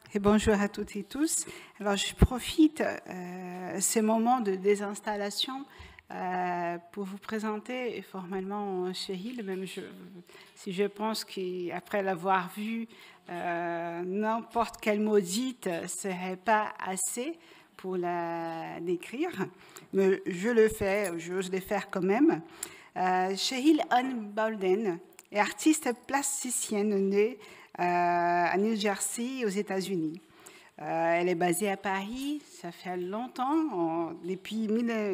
Et bonjour à toutes et tous. Alors, je profite ce moment de désinstallation pour vous présenter formellement Chehil, même si je pense qu'après l'avoir vu, n'importe quelle maudite ne serait pas assez pour la décrire, mais je le fais, j'ose le faire quand même. Chehil Ann Bolden est artiste plasticienne née à New Jersey, aux États-Unis. Elle est basée à Paris, ça fait longtemps, depuis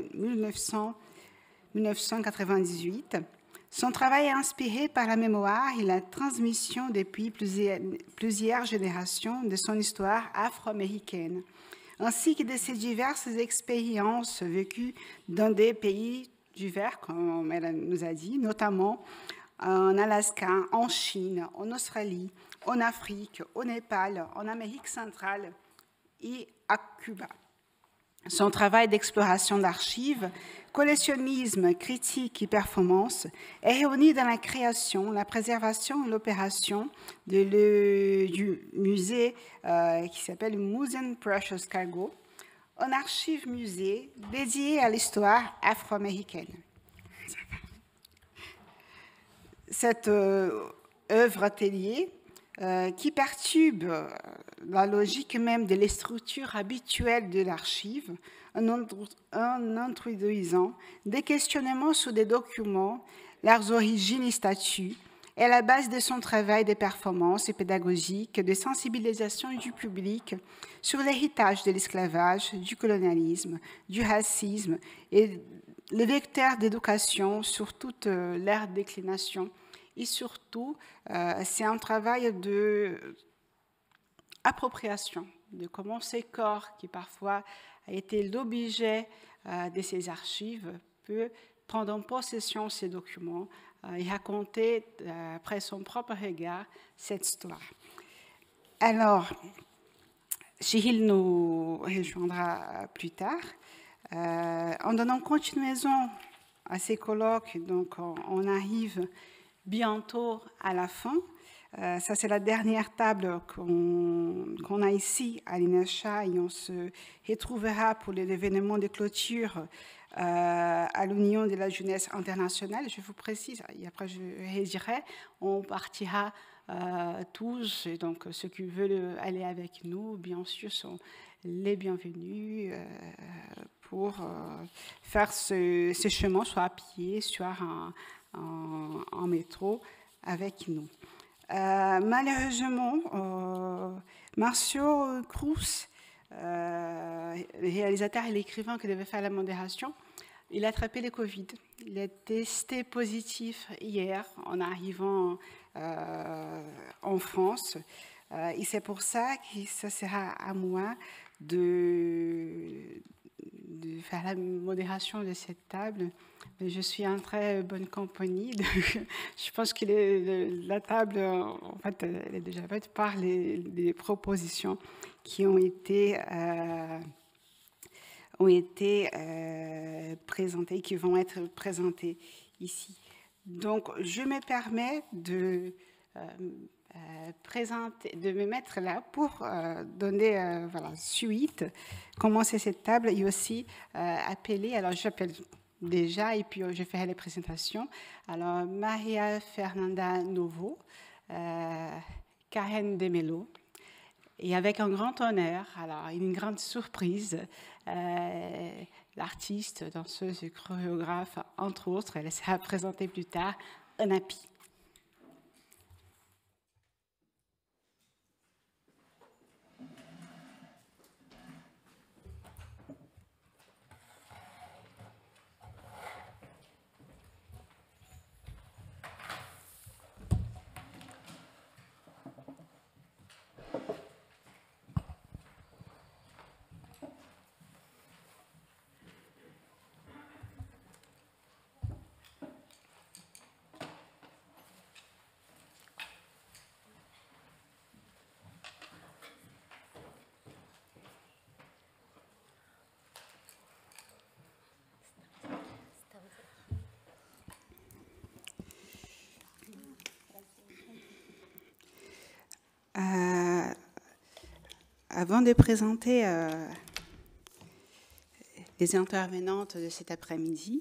1998. Son travail est inspiré par la mémoire et la transmission depuis plusieurs générations de son histoire afro-américaine, ainsi que de ses diverses expériences vécues dans des pays divers, comme elle nous a dit, notamment en Alaska, en Chine, en Australie, en Afrique, au Népal, en Amérique centrale et à Cuba. Son travail d'exploration d'archives, collectionnisme, critique et performance est réuni dans la création, la préservation et l'opération du musée qui s'appelle Museum Precious Cargo, un archive-musée dédié à l'histoire afro-américaine. Cette œuvre atelier qui perturbe la logique même de les structures habituelles de l'archive en introduisant des questionnements sur des documents, leurs origines et statuts, est la base de son travail de performance et pédagogique, de sensibilisation du public sur l'héritage de l'esclavage, du colonialisme, du racisme et le vecteur d'éducation sur toute leur déclination. Et surtout, c'est un travail d'appropriation de comment ces corps, qui parfois a été l'objet de ces archives, peut prendre en possession ces documents et raconter, après son propre regard, cette histoire. Alors, Chehil nous rejoindra plus tard. En donnant continuation à ces colloques, donc on arrive bientôt à la fin. Ça, c'est la dernière table qu'on a ici à l'INESHA et on se retrouvera pour l'événement de clôture à l'Union de la jeunesse internationale. Je vous précise, et après je redirai, on partira tous, et donc ceux qui veulent aller avec nous, bien sûr, sont les bienvenus pour faire ce chemin, soit à pied, soit en métro avec nous. Malheureusement, Marcio Cruz, le réalisateur et l'écrivain qui devait faire la modération, il a attrapé le Covid. Il a testé positif hier en arrivant en France. Et c'est pour ça que ça sera à moi de faire la modération de cette table. Je suis en très bonne compagnie. Je pense que la table, en fait, elle est déjà faite par les propositions qui ont été présentées, qui vont être présentées ici. Donc, je me permets de me mettre là pour donner suite, commencer cette table et aussi appeler, alors j'appelle déjà et puis je ferai les présentations. Alors, Maria Fernanda Novo, Karen Demelo, et avec un grand honneur, alors une grande surprise, l'artiste, danseuse et chorégraphe, entre autres, elle sera présentée plus tard, Anapi. Avant de présenter les intervenantes de cet après-midi,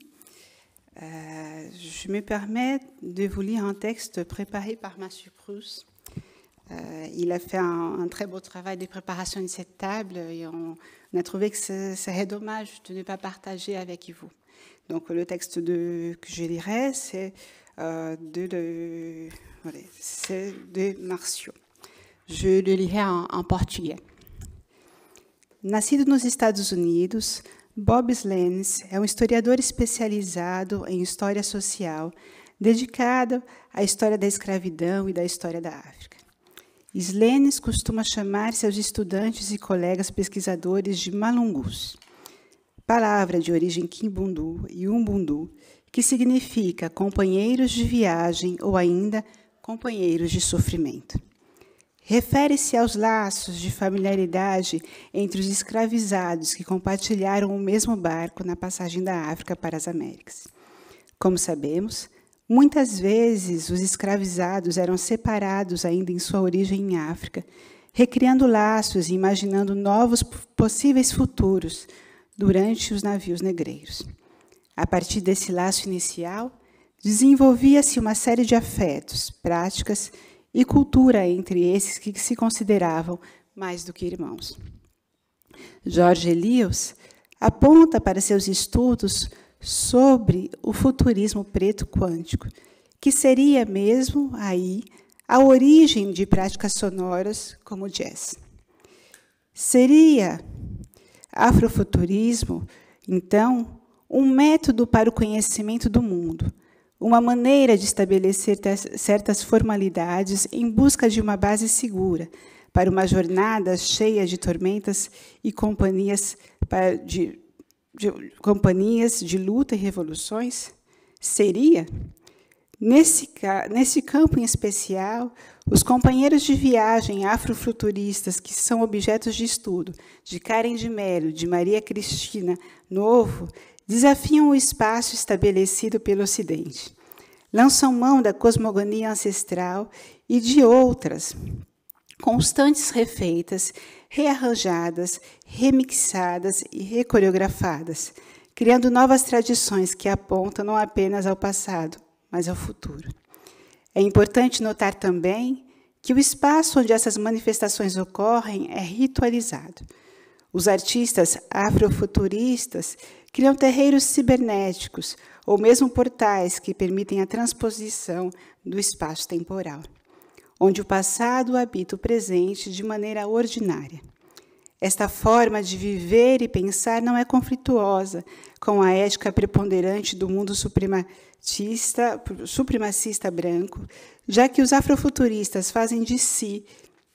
je me permets de vous lire un texte préparé par Mathieu Proust. Il a fait un très beau travail de préparation de cette table et on a trouvé que ce serait dommage de ne pas partager avec vous. Donc le texte que je lirai, c'est de Marcio. Je le lirai em português. Nascido nos Estados Unidos, Bob Slenes é um historiador especializado em história social, dedicado à história da escravidão e da história da África. Slenes costuma chamar seus estudantes e colegas pesquisadores de malungus, palavra de origem quimbundu e umbundu, que significa companheiros de viagem ou ainda companheiros de sofrimento. Refere-se aos laços de familiaridade entre os escravizados que compartilharam o mesmo barco na passagem da África para as Américas. Como sabemos, muitas vezes os escravizados eram separados ainda em sua origem em África, recriando laços e imaginando novos possíveis futuros durante os navios negreiros. A partir desse laço inicial, desenvolvia-se uma série de afetos, práticas e cultura entre esses que se consideravam mais do que irmãos. George Elios aponta para seus estudos sobre o futurismo preto quântico, que seria mesmo aí a origem de práticas sonoras como o jazz. Seria afrofuturismo, então, um método para o conhecimento do mundo, uma maneira de estabelecer certas formalidades em busca de uma base segura para uma jornada cheia de tormentas e companhias de luta e revoluções? Seria? Nesse campo em especial, os companheiros de viagem afrofuturistas, que são objetos de estudo de Karen de Mello, de Maria Cristina Novo, desafiam o espaço estabelecido pelo Ocidente. Lançam mão da cosmogonia ancestral e de outras, constantes refeitas, rearranjadas, remixadas e recoreografadas, criando novas tradições que apontam não apenas ao passado, mas ao futuro. É importante notar também que o espaço onde essas manifestações ocorrem é ritualizado. Os artistas afrofuturistas criam terreiros cibernéticos ou mesmo portais que permitem a transposição do espaço temporal, onde o passado habita o presente de maneira ordinária. Esta forma de viver e pensar não é conflituosa com a ética preponderante do mundo supremacista branco, já que os afrofuturistas fazem de si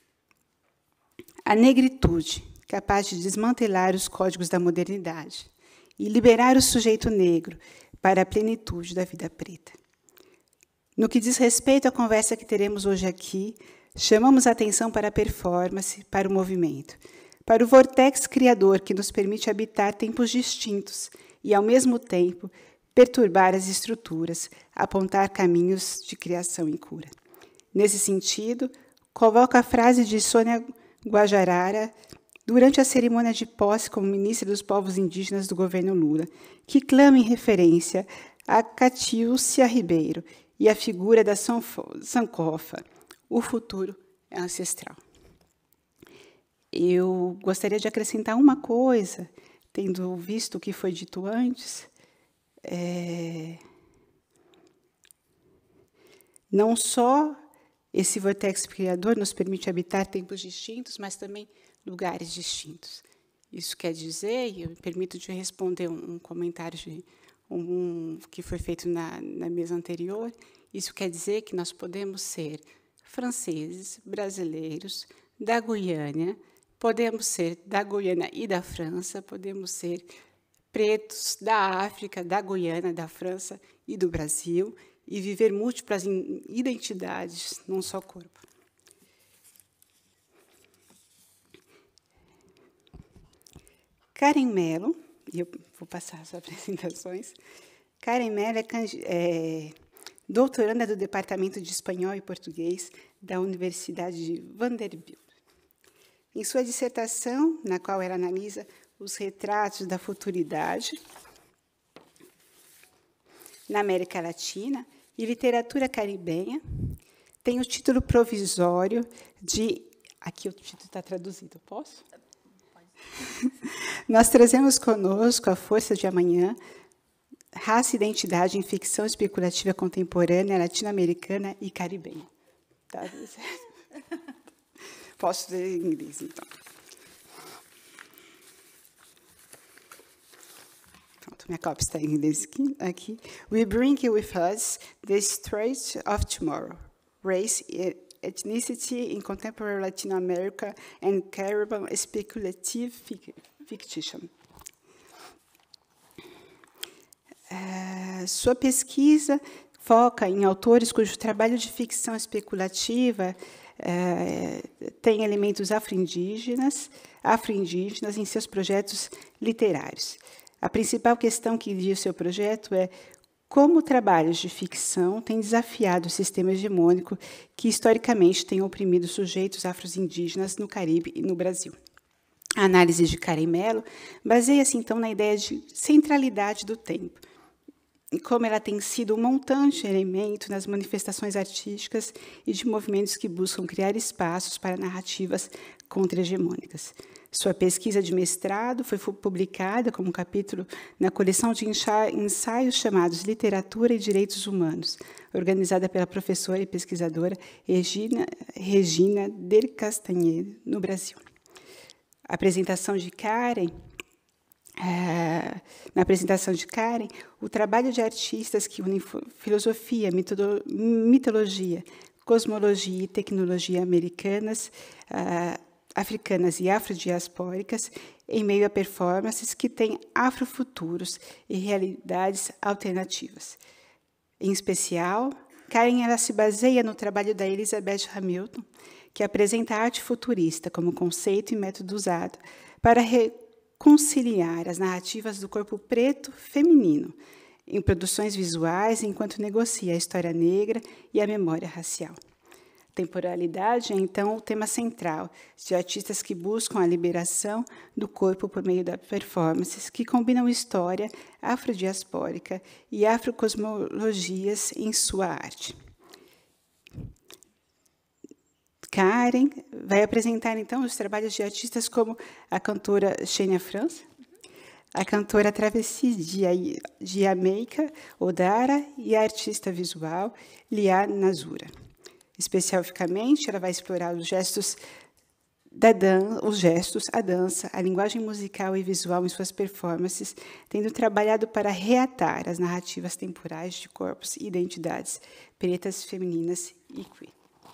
a negritude, capaz de desmantelar os códigos da modernidade e liberar o sujeito negro para a plenitude da vida preta. No que diz respeito à conversa que teremos hoje aqui, chamamos a atenção para a performance, para o movimento, para o vortex criador que nos permite habitar tempos distintos e, ao mesmo tempo, perturbar as estruturas, apontar caminhos de criação e cura. Nesse sentido, convoco a frase de Sônia Guajarara durante a cerimônia de posse como ministra dos povos indígenas do governo Lula, que clama em referência a Catiúcia Ribeiro e a figura da Sankofa. O futuro é ancestral. Eu gostaria de acrescentar uma coisa, tendo visto o que foi dito antes. Não só esse vortex criador nos permite habitar tempos distintos, mas também lugares distintos. Isso quer dizer, e eu me permito de responder um comentário que foi feito na mesa anterior, isso quer dizer que nós podemos ser franceses, brasileiros, da Guiana, podemos ser da Guiana e da França, podemos ser pretos da África, da Guiana, da França e do Brasil, e viver múltiplas identidades num só corpo. Karen Mello, e eu vou passar as apresentações. Karen Mello é doutoranda do Departamento de Espanhol e Português da Universidade de Vanderbilt. Em sua dissertação, na qual ela analisa os retratos da futuridade na América Latina e literatura caribenha, tem o título provisório de... Aqui o título está traduzido, posso? Nós trazemos conosco A Força de Amanhã, Raça e Identidade em Ficção Especulativa Contemporânea, Latino-Americana e Caribenha. Tá? Posso ler em inglês, então. Pronto, minha cópia está em inglês aqui. We bring with us the Strait of Tomorrow, Race, Ethnicity in Contemporary Latin America and Caribbean Speculative Fiction. Sua pesquisa foca em autores cujo trabalho de ficção especulativa tem elementos afro-indígenas em seus projetos literários. A principal questão que guia o seu projeto é como trabalhos de ficção têm desafiado o sistema hegemônico que, historicamente, tem oprimido sujeitos afro-indígenas no Caribe e no Brasil. A análise de Karen Mello baseia-se, então, na ideia de centralidade do tempo, e como ela tem sido um montante elemento nas manifestações artísticas e de movimentos que buscam criar espaços para narrativas contra-hegemônicas. Sua pesquisa de mestrado foi publicada como capítulo na coleção de ensaios chamados Literatura e Direitos Humanos, organizada pela professora e pesquisadora Regina Del Castanheira, no Brasil. A apresentação de Karen... Na apresentação de Karen, o trabalho de artistas que unem filosofia, mitologia, cosmologia e tecnologia africanas e afrodiaspóricas, em meio a performances que têm afrofuturos e realidades alternativas. Em especial, Karen ela se baseia no trabalho da Elizabeth Hamilton, que apresenta a arte futurista como conceito e método usado para conciliar as narrativas do corpo preto feminino em produções visuais, enquanto negocia a história negra e a memória racial. Temporalidade é, então, o tema central de artistas que buscam a liberação do corpo por meio das performances, que combinam história afrodiaspórica e afrocosmologias em sua arte. Karen vai apresentar, então, os trabalhos de artistas como a cantora Xenia França, a cantora travesti de Jamaica, Odara, e a artista visual Lia Nazura. Especificamente, ela vai explorar os gestos, a dança, a linguagem musical e visual em suas performances, tendo trabalhado para reatar as narrativas temporais de corpos e identidades pretas, femininas e queer.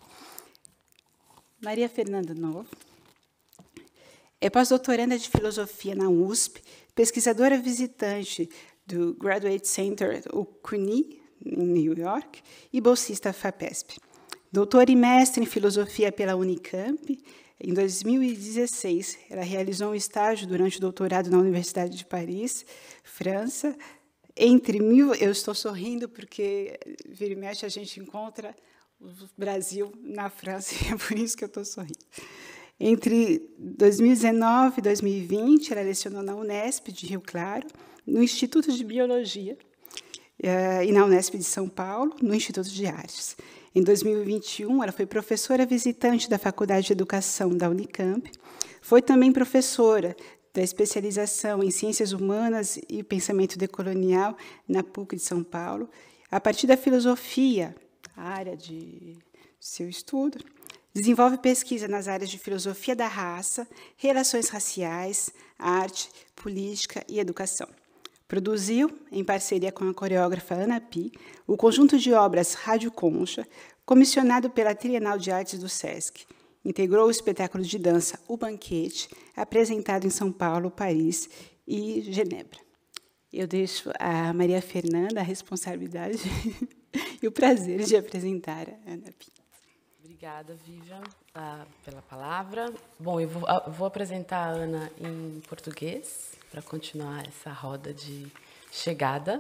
Maria Fernanda Novo é pós-doutoranda de filosofia na USP, pesquisadora visitante do Graduate Center, o CUNY, em New York, e bolsista FAPESP. Doutora e mestre em filosofia pela Unicamp, em 2016, ela realizou um estágio durante o doutorado na Universidade de Paris, França. Eu estou sorrindo porque, vira e mexe, a gente encontra o Brasil na França, e é por isso que eu estou sorrindo. Entre 2019 e 2020, ela lecionou na Unesp de Rio Claro, no Instituto de Biologia, e na Unesp de São Paulo, no Instituto de Artes. Em 2021, ela foi professora visitante da Faculdade de Educação da Unicamp, foi também professora da especialização em Ciências Humanas e Pensamento Decolonial na PUC de São Paulo. A partir da filosofia, a área de seu estudo, desenvolve pesquisa nas áreas de filosofia da raça, relações raciais, arte, política e educação. Produziu, em parceria com a coreógrafa Ana Pi, o conjunto de obras Rádio Concha, comissionado pela Trienal de Artes do SESC. Integrou o espetáculo de dança O Banquete, apresentado em São Paulo, Paris e Genebra. Eu deixo a Maria Fernanda a responsabilidade e o prazer de apresentar a Ana Pi. Obrigada, Vivian, pela palavra. Bom, eu vou apresentar a Ana em português, para continuar essa roda de chegada.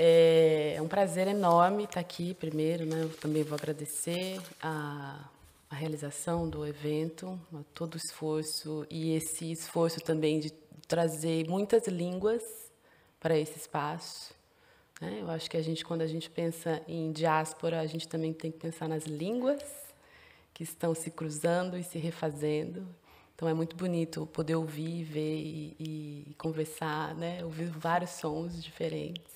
É um prazer enorme estar aqui, primeiro, né? Eu também vou agradecer a a realização do evento, todo o esforço, e esse esforço também de trazer muitas línguas para esse espaço. Eu acho que quando a gente pensa em diáspora, a gente também tem que pensar nas línguas que estão se cruzando e se refazendo. Então, é muito bonito poder ouvir, ver e conversar, né? Ouvir vários sons diferentes.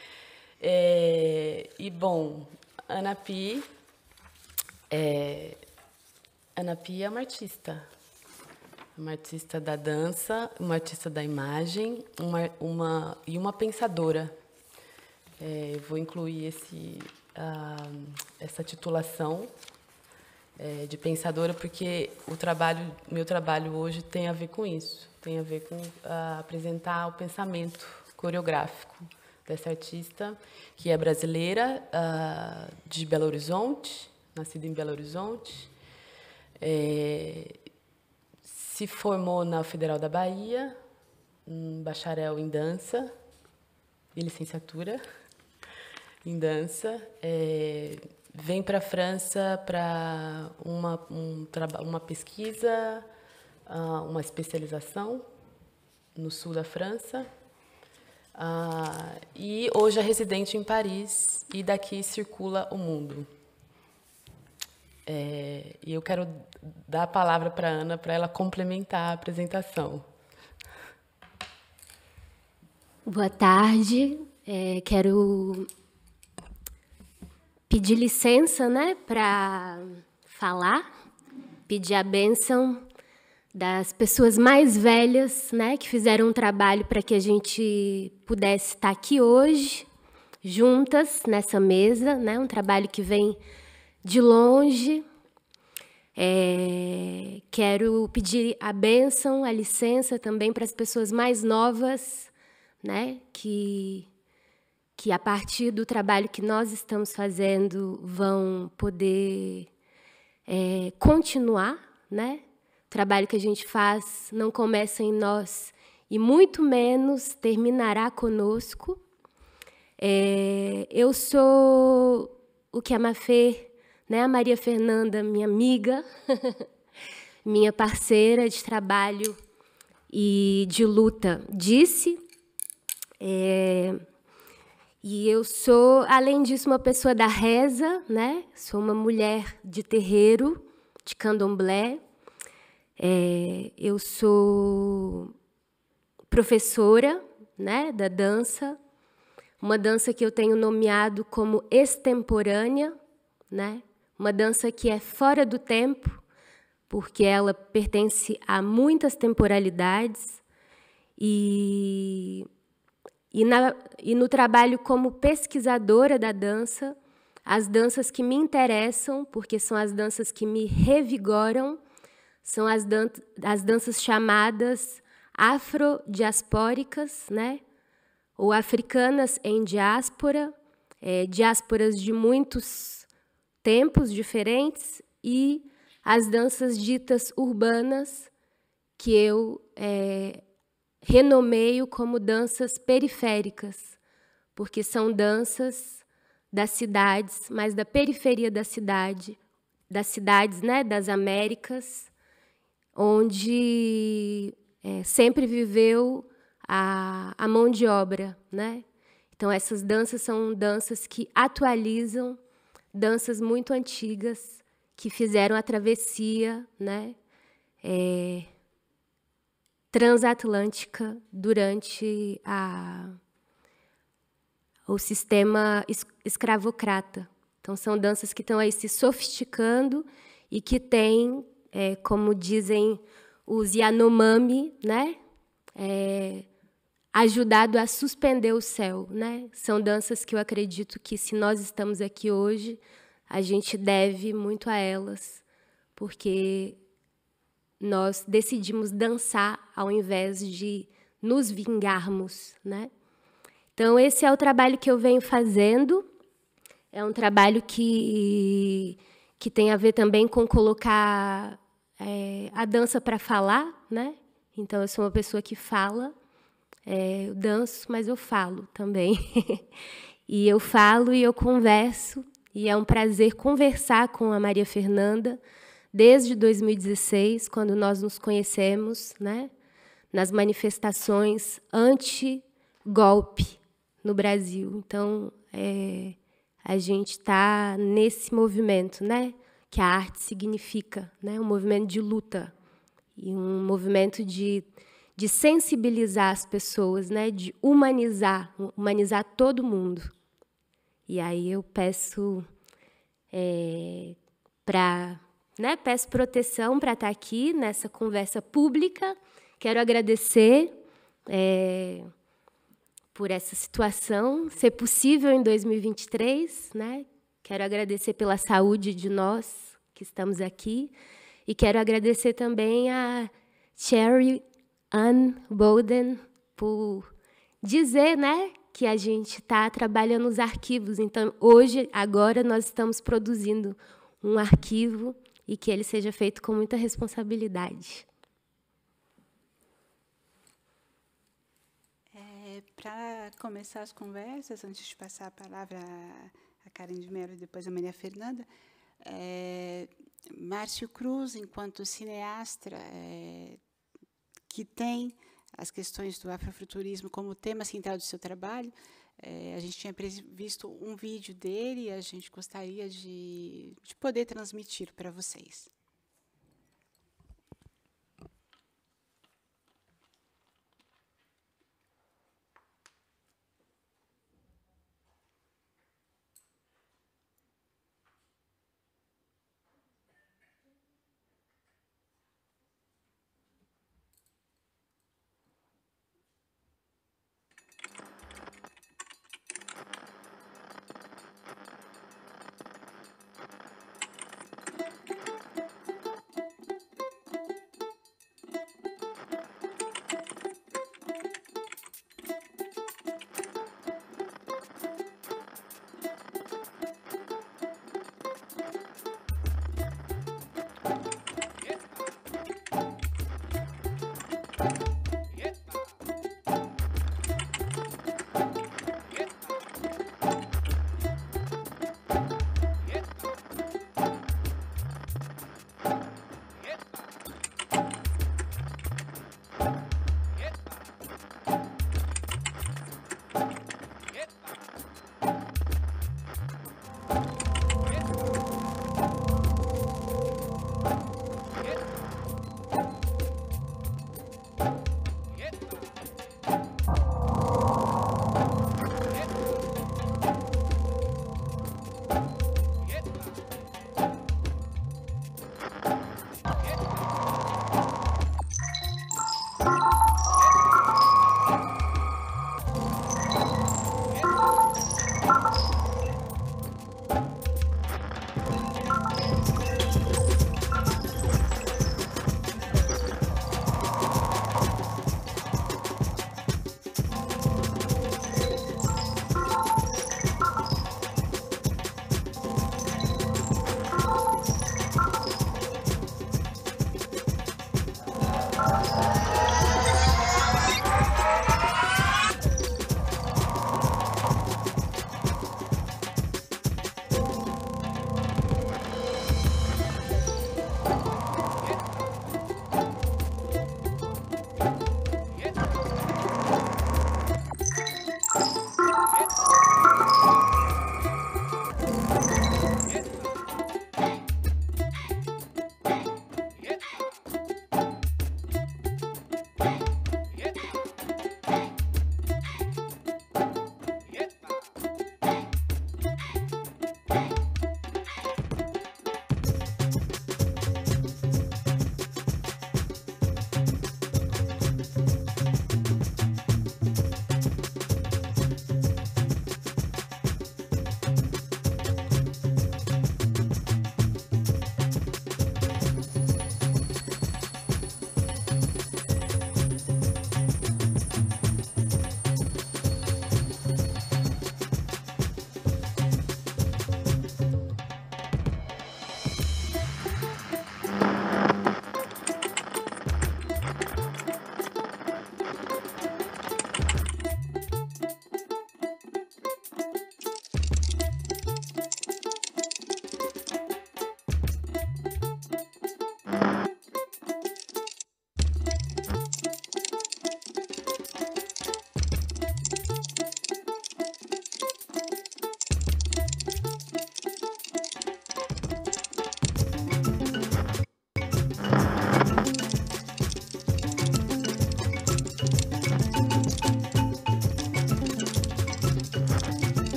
Bom, Ana Pi é uma artista da dança, uma artista da imagem, e uma pensadora. Vou incluir essa titulação de pensadora, porque meu trabalho hoje tem a ver com isso, tem a ver com apresentar o pensamento coreográfico dessa artista, que é brasileira, de Belo Horizonte, nascida em Belo Horizonte, se formou na Federal da Bahia, bacharel em dança e licenciatura em dança. Vem para a França para uma pesquisa, uma especialização no sul da França. E hoje é residente em Paris e daqui circula o mundo. E eu quero dar a palavra para a Ana para ela complementar a apresentação. Boa tarde. Quero pedir licença, né, para falar, pedir a bênção das pessoas mais velhas, né, que fizeram um trabalho para que a gente pudesse estar aqui hoje, juntas, nessa mesa, né, um trabalho que vem de longe. Quero pedir a bênção, a licença também para as pessoas mais novas, né, que a partir do trabalho que nós estamos fazendo vão poder continuar, né? O trabalho que a gente faz não começa em nós e muito menos terminará conosco. Eu sou o que a Mafê, né, a Maria Fernanda, minha amiga, minha parceira de trabalho e de luta, disse. E eu sou, além disso, uma pessoa da reza, né? Sou uma mulher de terreiro, de candomblé. Eu sou professora, né, da dança, uma dança que eu tenho nomeado como extemporânea, né? Uma dança que é fora do tempo, porque ela pertence a muitas temporalidades. E no trabalho como pesquisadora da dança, as danças que me interessam, porque são as danças que me revigoram, são as danças chamadas afrodiaspóricas, né? Ou africanas em diáspora, diásporas de muitos tempos diferentes, e as danças ditas urbanas, que eu renomeio como danças periféricas, porque são danças das cidades, mas da periferia das cidades, né, das Américas, onde sempre viveu a mão de obra, né? Então, essas danças são danças que atualizam danças muito antigas que fizeram a travessia, né, transatlântica durante o sistema escravocrata. Então, são danças que estão aí se sofisticando e que têm, como dizem os Yanomami, né, ajudado a suspender o céu, né? São danças que eu acredito que, se nós estamos aqui hoje, a gente deve muito a elas, porque nós decidimos dançar ao invés de nos vingarmos, né? Então, esse é o trabalho que eu venho fazendo. É um trabalho que tem a ver também com colocar a dança para falar, né? Então, eu sou uma pessoa que fala, eu danço, mas eu falo também. E eu falo e eu converso, e é um prazer conversar com a Maria Fernanda, desde 2016, quando nós nos conhecemos, né, nas manifestações anti-golpe no Brasil. Então, a gente está nesse movimento, né, que a arte significa, né, um movimento de luta e um movimento de sensibilizar as pessoas, né, de humanizar todo mundo. E aí eu peço peço proteção para estar aqui nessa conversa pública. Quero agradecer por essa situação ser possível em 2023, né? Quero agradecer pela saúde de nós que estamos aqui e quero agradecer também a Sherry Ann Bolden por dizer, né, que a gente está trabalhando nos arquivos. Então, agora, nós estamos produzindo um arquivo e que ele seja feito com muita responsabilidade. Para começar as conversas, antes de passar a palavra a Karen de Mello e depois a Maria Fernanda, Márcio Cruz, enquanto cineasta, que tem as questões do afrofuturismo como tema central do seu trabalho, a gente tinha visto um vídeo dele e a gente gostaria de poder transmitir para vocês.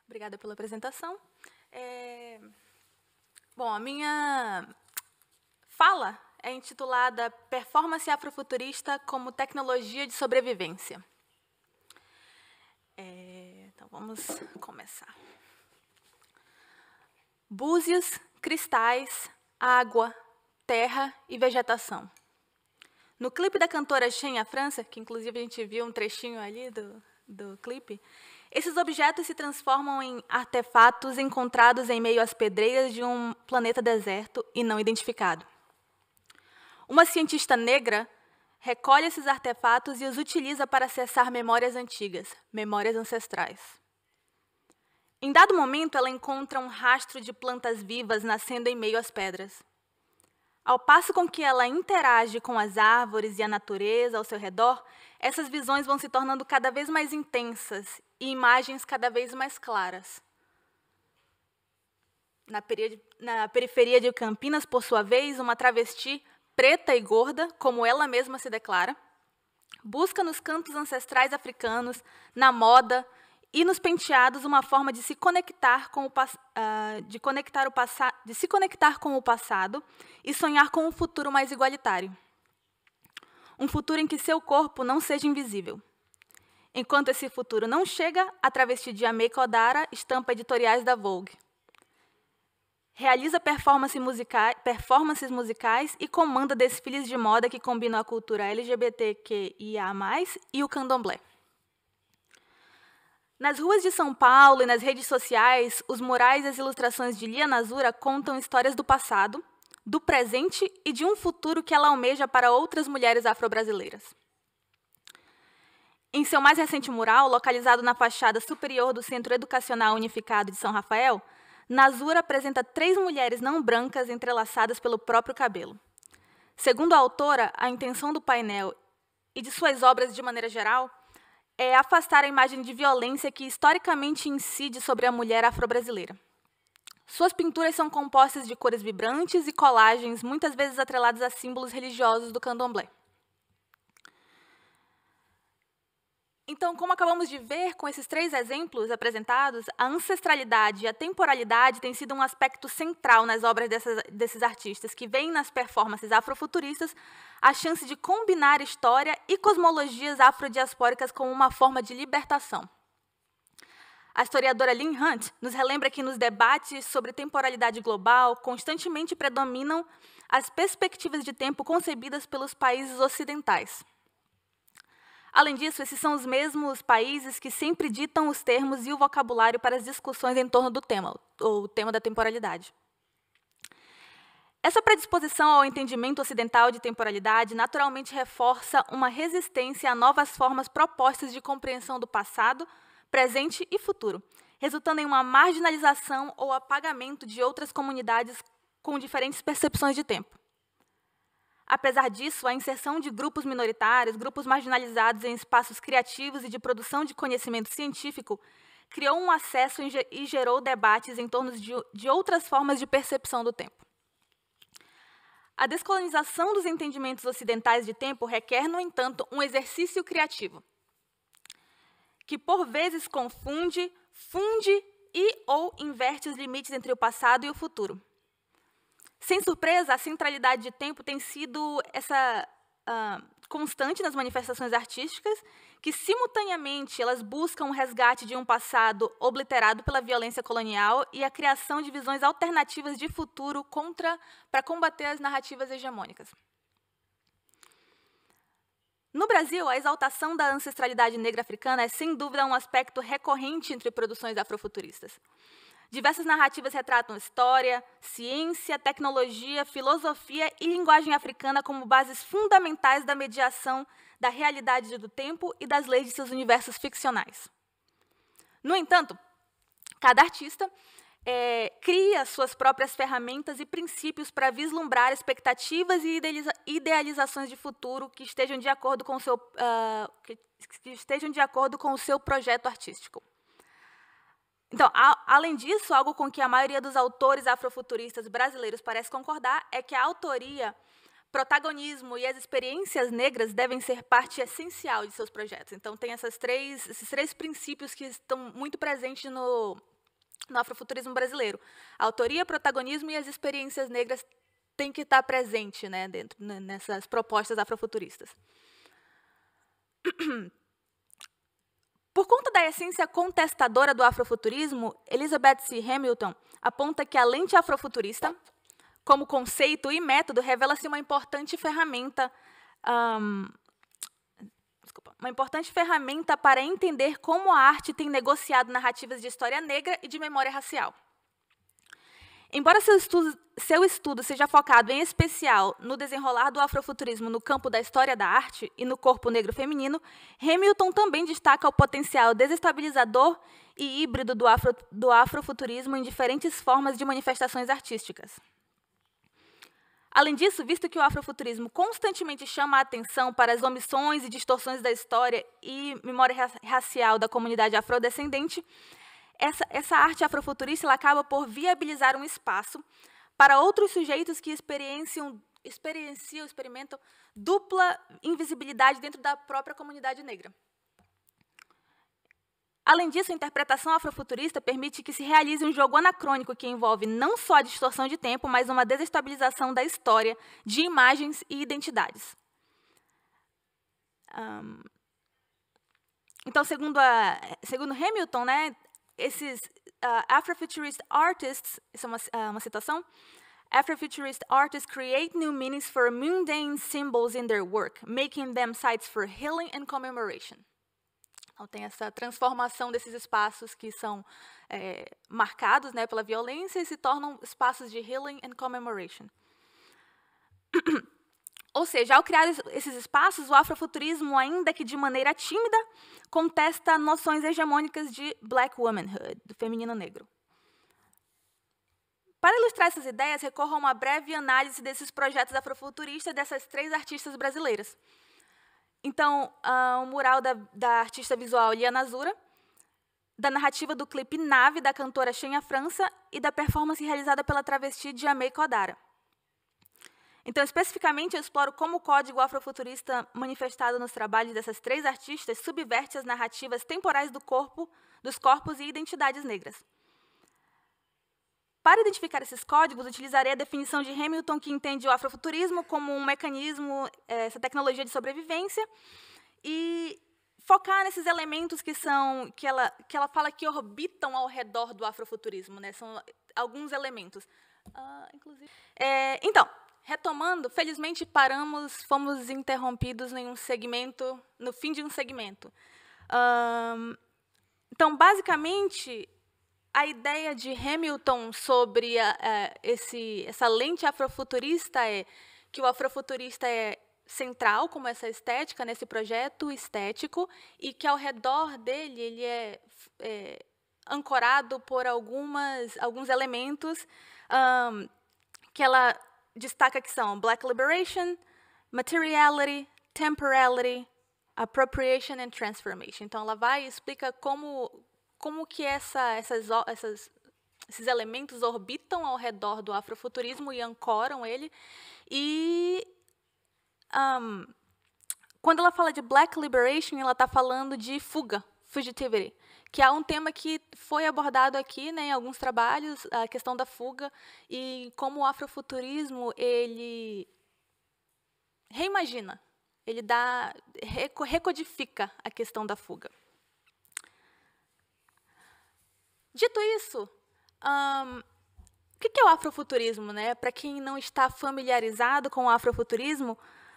Obrigada pela apresentação. Bom, a minha fala é intitulada Performance Afrofuturista como Tecnologia de Sobrevivência. Então, vamos começar. Búzios, cristais, água, terra e vegetação. No clipe da cantora Xen, a França, que inclusive a gente viu um trechinho ali do clipe, esses objetos se transformam em artefatos encontrados em meio às pedreiras de um planeta deserto e não identificado. Uma cientista negra recolhe esses artefatos e os utiliza para acessar memórias antigas, memórias ancestrais. Em dado momento, ela encontra um rastro de plantas vivas nascendo em meio às pedras. Ao passo com que ela interage com as árvores e a natureza ao seu redor, essas visões vão se tornando cada vez mais intensas e imagens cada vez mais claras. Na periferia de Campinas, por sua vez, uma travesti preta e gorda, como ela mesma se declara, busca nos cantos ancestrais africanos, na moda e nos penteados uma forma de se conectar com o passado e sonhar com um futuro mais igualitário. Um futuro em que seu corpo não seja invisível. Enquanto esse futuro não chega, a travesti de Ame Kodara estampa editoriais da Vogue. Realiza performances musicais e comanda desfiles de moda que combinam a cultura LGBTQIA+, e o candomblé. Nas ruas de São Paulo e nas redes sociais, os murais e as ilustrações de Lia Nazura contam histórias do passado, do presente e de um futuro que ela almeja para outras mulheres afro-brasileiras. Em seu mais recente mural, localizado na fachada superior do Centro Educacional Unificado de São Rafael, Nazura apresenta 3 mulheres não brancas entrelaçadas pelo próprio cabelo. Segundo a autora, a intenção do painel e de suas obras de maneira geral é afastar a imagem de violência que historicamente incide sobre a mulher afro-brasileira. Suas pinturas são compostas de cores vibrantes e colagens, muitas vezes atreladas a símbolos religiosos do candomblé. Então, como acabamos de ver com esses 3 exemplos apresentados, a ancestralidade e a temporalidade têm sido um aspecto central nas obras desses artistas, que veem nas performances afrofuturistas a chance de combinar história e cosmologias afrodiaspóricas como uma forma de libertação. A historiadora Lynn Hunt nos relembra que nos debates sobre temporalidade global constantemente predominam as perspectivas de tempo concebidas pelos países ocidentais. Além disso, esses são os mesmos países que sempre ditam os termos e o vocabulário para as discussões em torno do tema, ou o tema da temporalidade. Essa predisposição ao entendimento ocidental de temporalidade naturalmente reforça uma resistência a novas formas propostas de compreensão do passado, presente e futuro, resultando em uma marginalização ou apagamento de outras comunidades com diferentes percepções de tempo. Apesar disso, a inserção de grupos minoritários, grupos marginalizados em espaços criativos e de produção de conhecimento científico, criou um acesso e gerou debates em torno de outras formas de percepção do tempo. A descolonização dos entendimentos ocidentais de tempo requer, no entanto, um exercício criativo, que por vezes confunde, funde e ou inverte os limites entre o passado e o futuro. Sem surpresa, a centralidade de tempo tem sido essa constante nas manifestações artísticas, que simultaneamente elas buscam o resgate de um passado obliterado pela violência colonial e a criação de visões alternativas de futuro para combater as narrativas hegemônicas. No Brasil, a exaltação da ancestralidade negra africana é, sem dúvida, um aspecto recorrente entre produções afrofuturistas. Diversas narrativas retratam história, ciência, tecnologia, filosofia e linguagem africana como bases fundamentais da mediação da realidade do tempo e das leis de seus universos ficcionais. No entanto, cada artista cria suas próprias ferramentas e princípios para vislumbrar expectativas e idealizações de futuro que estejam de acordo com o seu projeto artístico. Então, além disso, algo com que a maioria dos autores afrofuturistas brasileiros parece concordar é que a autoria, protagonismo e as experiências negras devem ser parte essencial de seus projetos. Então, tem esses três princípios que estão muito presentes no afrofuturismo brasileiro. A autoria, protagonismo e as experiências negras têm que estar presentes, né, nessas propostas afrofuturistas. Por conta da essência contestadora do afrofuturismo, Elizabeth C. Hamilton aponta que a lente afrofuturista, como conceito e método, revela-se uma importante ferramenta para entender como a arte tem negociado narrativas de história negra e de memória racial. Embora seu estudo seja focado em especial no desenrolar do afrofuturismo no campo da história da arte e no corpo negro feminino, Hamilton também destaca o potencial desestabilizador e híbrido do afrofuturismo em diferentes formas de manifestações artísticas. Além disso, visto que o afrofuturismo constantemente chama a atenção para as omissões e distorções da história e memória racial da comunidade afrodescendente, essa arte afrofuturista ela acaba por viabilizar um espaço para outros sujeitos que experimentam dupla invisibilidade dentro da própria comunidade negra. Além disso, a interpretação afrofuturista permite que se realize um jogo anacrônico que envolve não só a distorção de tempo, mas uma desestabilização da história, de imagens e identidades. Então, segundo Hamilton, né, esses Afrofuturist artists, isso é uma citação, Afrofuturist artists create new meanings for mundane symbols in their work, making them sites for healing and commemoration. Então, tem essa transformação desses espaços que são marcados, né, pela violência e se tornam espaços de healing and commemoration. Ou seja, ao criar esses espaços, o afrofuturismo, ainda que de maneira tímida, contesta noções hegemônicas de black womanhood, do feminino negro. Para ilustrar essas ideias, recorro a uma breve análise desses projetos afrofuturistas dessas 3 artistas brasileiras. Então, o mural da artista visual Liana Azura, da narrativa do clipe Nave, da cantora Xenia França, e da performance realizada pela travesti Djamei Kodara. Então, especificamente, eu exploro como o código afrofuturista manifestado nos trabalhos dessas 3 artistas subverte as narrativas temporais dos corpos e identidades negras. Para identificar esses códigos, utilizarei a definição de Hamilton, que entende o afrofuturismo como um mecanismo, essa tecnologia de sobrevivência, e focar nesses elementos que ela fala que orbitam ao redor do afrofuturismo, né? São alguns elementos. Inclusive. Então, retomando, felizmente fomos interrompidos no fim de um segmento. Então, basicamente, a ideia de Hamilton sobre essa lente afrofuturista é que o afrofuturista é central, como essa estética, nesse projeto estético, e que ao redor dele ele é ancorado por alguns elementos que ela destaca, que são Black Liberation, Materiality, Temporality, Appropriation and Transformation. Então, ela vai e explica como que esses elementos orbitam ao redor do afrofuturismo e ancoram ele. E quando ela fala de Black Liberation, ela está falando de fuga, fugitivity, que é um tema que foi abordado aqui, né, em alguns trabalhos, a questão da fuga, e como o afrofuturismo ele reimagina, ele recodifica a questão da fuga. Dito isso, o que é o afrofuturismo, né? Para quem não está familiarizado com o afrofuturismo,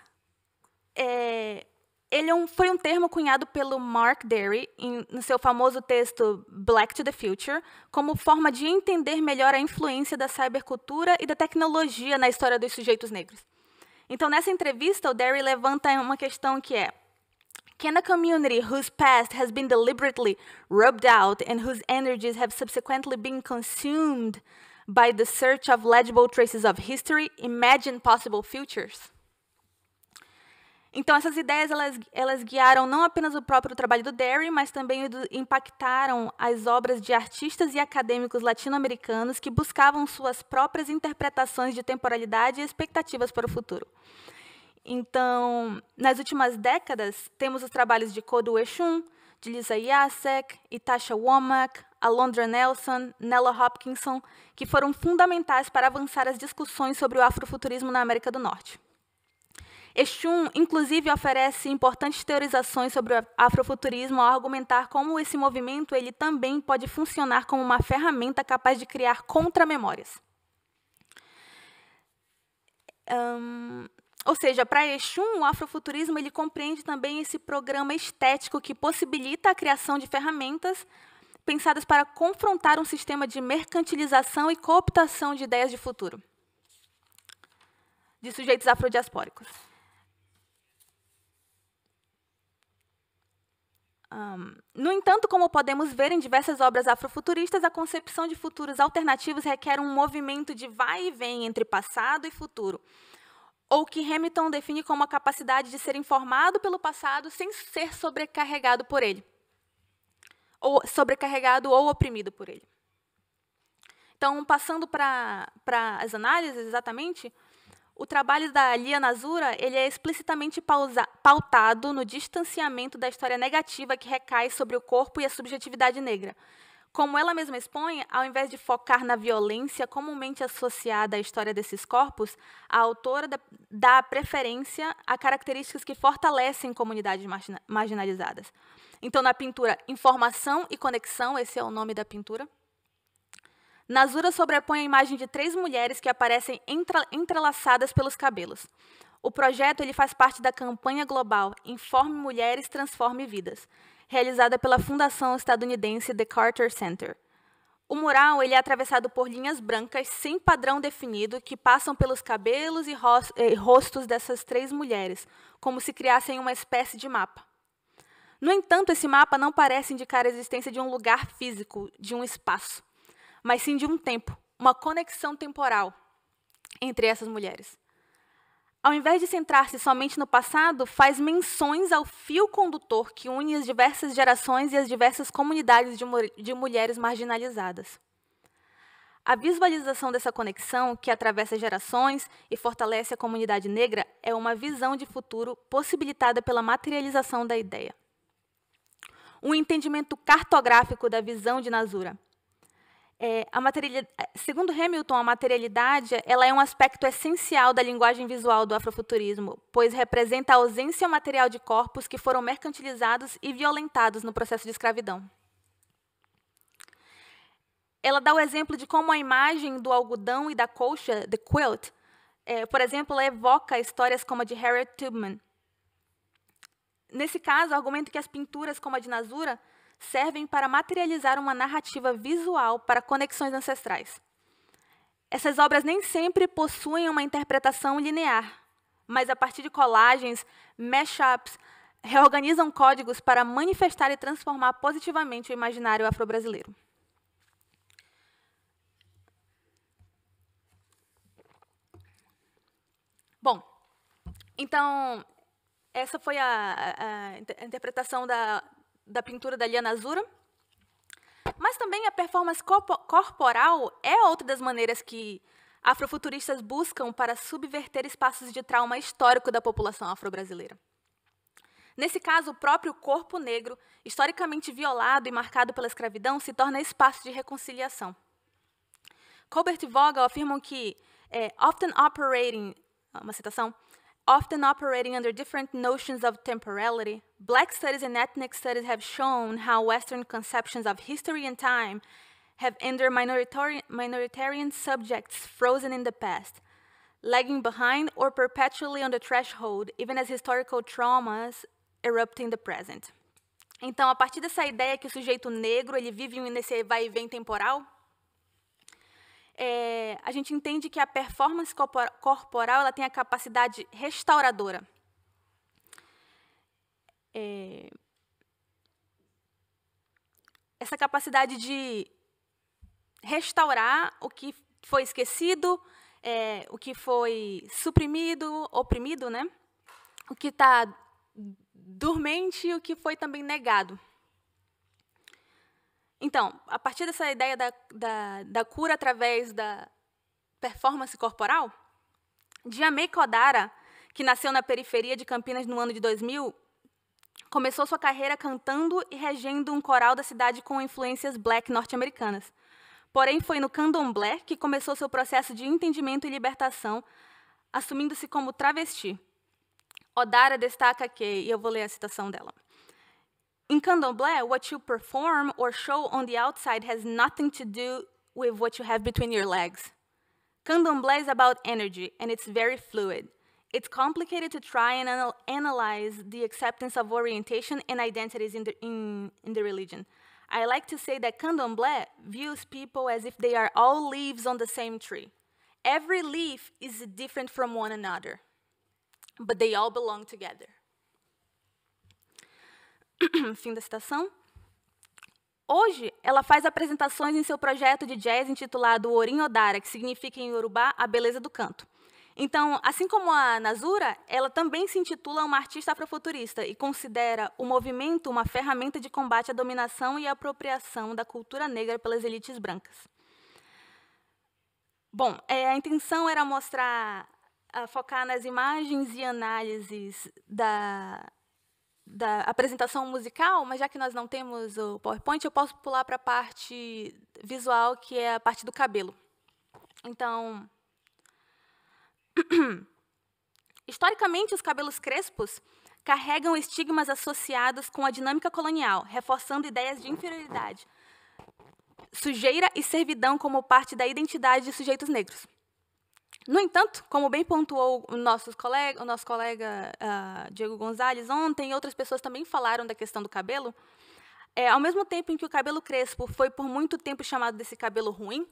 foi um termo cunhado pelo Mark Derry no seu famoso texto Black to the Future, como forma de entender melhor a influência da cybercultura e da tecnologia na história dos sujeitos negros. Então, nessa entrevista, o Derry levanta uma questão que é: can a community whose past has been deliberately rubbed out and whose energies have subsequently been consumed by the search of legible traces of history imagine possible futures? Então, essas ideias elas guiaram não apenas o próprio trabalho do Derry, mas também impactaram as obras de artistas e acadêmicos latino-americanos que buscavam suas próprias interpretações de temporalidade e expectativas para o futuro. Então, nas últimas décadas, temos os trabalhos de Kodo Eshun, de Lisa Yasek, Itasha Womack, Alondra Nelson, Nella Hopkinson, que foram fundamentais para avançar as discussões sobre o afrofuturismo na América do Norte. Exum, inclusive, oferece importantes teorizações sobre o afrofuturismo ao argumentar como esse movimento ele também pode funcionar como uma ferramenta capaz de criar contramemórias. Ou seja, para Exum, o afrofuturismo ele compreende também esse programa estético que possibilita a criação de ferramentas pensadas para confrontar um sistema de mercantilização e cooptação de ideias de futuro de sujeitos afrodiaspóricos. No entanto, como podemos ver em diversas obras afrofuturistas, a concepção de futuros alternativos requer um movimento de vai e vem entre passado e futuro, ou que Hamilton define como a capacidade de ser informado pelo passado sem ser sobrecarregado por ele, ou sobrecarregado ou oprimido por ele. Então, passando para as análises, exatamente, o trabalho da Lia Nasura ele é explicitamente pautado no distanciamento da história negativa que recai sobre o corpo e a subjetividade negra. Como ela mesma expõe, ao invés de focar na violência comumente associada à história desses corpos, a autora dá preferência a características que fortalecem comunidades marginalizadas. Então, na pintura Informação e Conexão, esse é o nome da pintura, Nasura sobrepõe a imagem de 3 mulheres que aparecem entrelaçadas pelos cabelos. O projeto ele faz parte da campanha global Informe Mulheres, Transforme Vidas, realizada pela fundação estadunidense The Carter Center. O mural ele é atravessado por linhas brancas sem padrão definido que passam pelos cabelos e rostos dessas 3 mulheres, como se criassem uma espécie de mapa. No entanto, esse mapa não parece indicar a existência de um lugar físico, de um espaço, mas sim de um tempo, uma conexão temporal entre essas mulheres. Ao invés de centrar-se somente no passado, faz menções ao fio condutor que une as diversas gerações e as diversas comunidades de mulheres marginalizadas. A visualização dessa conexão, que atravessa gerações e fortalece a comunidade negra, é uma visão de futuro possibilitada pela materialização da ideia. Um entendimento cartográfico da visão de Nasura. Segundo Hamilton, a materialidade ela é um aspecto essencial da linguagem visual do afrofuturismo, pois representa a ausência material de corpos que foram mercantilizados e violentados no processo de escravidão. Ela dá o exemplo de como a imagem do algodão e da colcha, the quilt, por exemplo, ela evoca histórias como a de Harriet Tubman. Nesse caso, argumento que as pinturas como a de Nasura servem para materializar uma narrativa visual para conexões ancestrais. Essas obras nem sempre possuem uma interpretação linear, mas a partir de colagens, mashups, reorganizam códigos para manifestar e transformar positivamente o imaginário afro-brasileiro. Bom, então, essa foi a interpretação da pintura da Lia Nasura, mas também a performance corporal é outra das maneiras que afrofuturistas buscam para subverter espaços de trauma histórico da população afro-brasileira. Nesse caso, o próprio corpo negro, historicamente violado e marcado pela escravidão, se torna espaço de reconciliação. Colbert e Vogel afirmam que, uma citação, often operating under different notions of temporality, Black studies and ethnic studies have shown how Western conceptions of history and time have entered minoritarian subjects frozen in the past, lagging behind or perpetually on the threshold, even as historical traumas erupt in the present. Então, a partir dessa ideia que o sujeito negro ele vive nesse vai e vem temporal, a gente entende que a performance corporal ela tem a capacidade restauradora. Essa capacidade de restaurar o que foi esquecido, o que foi suprimido, oprimido, né? O que está dormente e o que foi também negado. Então, a partir dessa ideia da cura através da performance corporal, Djamei Kodara, que nasceu na periferia de Campinas no ano de 2000, Começou sua carreira cantando e regendo um coral da cidade com influências black norte-americanas. Porém, foi no candomblé que começou seu processo de entendimento e libertação, assumindo-se como travesti. Odara destaca que, e eu vou ler a citação dela, "In candomblé, what you perform or show on the outside has nothing to do with what you have between your legs. Candomblé is about energy, and it's very fluid. It's complicated to try and analyze the acceptance of orientation and identities in the religion. I like to say that candomblé views people as if they are all leaves on the same tree. Every leaf is different from one another, but they all belong together." Fim da citação. Hoje, ela faz apresentações em seu projeto de jazz intitulado Orin Odara, que significa em Yorubá a beleza do canto. Então, assim como a Nazura, ela também se intitula uma artista afrofuturista e considera o movimento uma ferramenta de combate à dominação e à apropriação da cultura negra pelas elites brancas. Bom, a intenção era mostrar, focar nas imagens e análises da apresentação musical, mas já que nós não temos o PowerPoint, eu posso pular para a parte visual, que é a parte do cabelo. Então, historicamente, os cabelos crespos carregam estigmas associados com a dinâmica colonial, reforçando ideias de inferioridade, sujeira e servidão como parte da identidade de sujeitos negros. No entanto, como bem pontuou o nosso colega Diego Gonzalez ontem, e outras pessoas também falaram da questão do cabelo, ao mesmo tempo em que o cabelo crespo foi por muito tempo chamado desse cabelo ruim,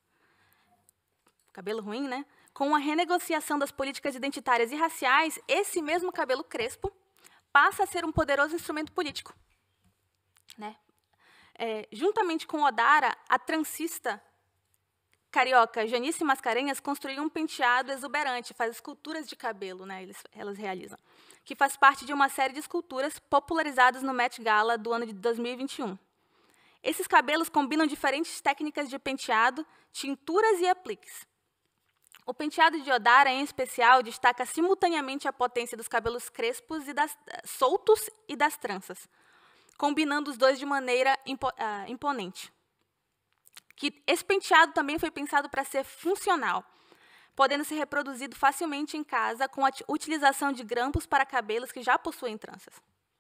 né? Com a renegociação das políticas identitárias e raciais, esse mesmo cabelo crespo passa a ser um poderoso instrumento político, né? Juntamente com Odara, a transista carioca Janice Mascarenhas construiu um penteado exuberante, faz esculturas de cabelo, né, elas realizam, que faz parte de uma série de esculturas popularizadas no Met Gala do ano de 2021. Esses cabelos combinam diferentes técnicas de penteado, tinturas e apliques. O penteado de Odara, em especial, destaca simultaneamente a potência dos cabelos crespos e soltos e das tranças, combinando os dois de maneira imponente. Esse penteado também foi pensado para ser funcional, podendo ser reproduzido facilmente em casa com a utilização de grampos para cabelos que já possuem tranças.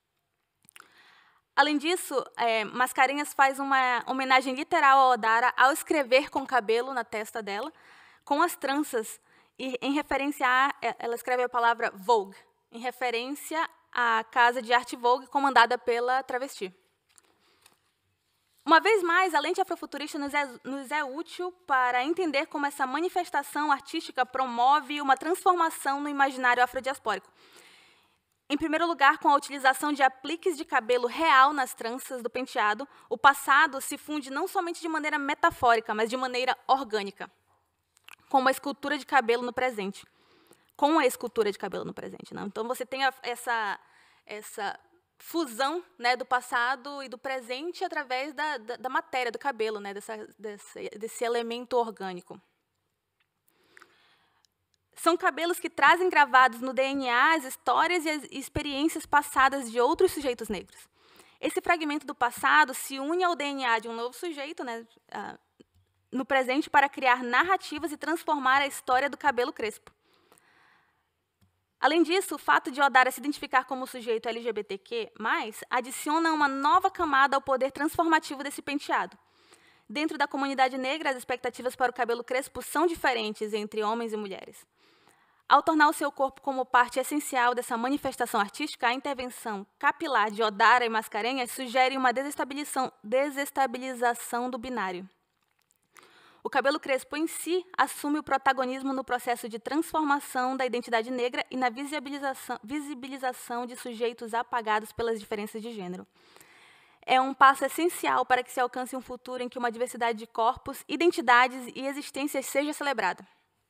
Além disso, Mascarenhas faz uma homenagem literal a Odara ao escrever com cabelo na testa dela, com as tranças, e em referência ela escreve a palavra Vogue, em referência à casa de arte Vogue comandada pela travesti. Uma vez mais, a lente afrofuturista nos é útil para entender como essa manifestação artística promove uma transformação no imaginário afrodiaspórico. Em primeiro lugar, com a utilização de apliques de cabelo real nas tranças do penteado, o passado se funde não somente de maneira metafórica, mas de maneira orgânica, com a escultura de cabelo no presente. Né? Então, você tem essa fusão, né, do passado e do presente através da matéria, do cabelo, né, desse elemento orgânico. São cabelos que trazem gravados no DNA as histórias e as experiências passadas de outros sujeitos negros. Esse fragmento do passado se une ao DNA de um novo sujeito, né, no presente, para criar narrativas e transformar a história do cabelo crespo. Além disso, o fato de Odara se identificar como sujeito LGBTQ+, adiciona uma nova camada ao poder transformativo desse penteado. Dentro da comunidade negra, as expectativas para o cabelo crespo são diferentes entre homens e mulheres. Ao tornar o seu corpo como parte essencial dessa manifestação artística, a intervenção capilar de Odara e Mascarenhas sugere uma desestabilização do binário. O cabelo crespo em si assume o protagonismo no processo de transformação da identidade negra e na visibilização de sujeitos apagados pelas diferenças de gênero. É um passo essencial para que se alcance um futuro em que uma diversidade de corpos, identidades e existências seja celebrada.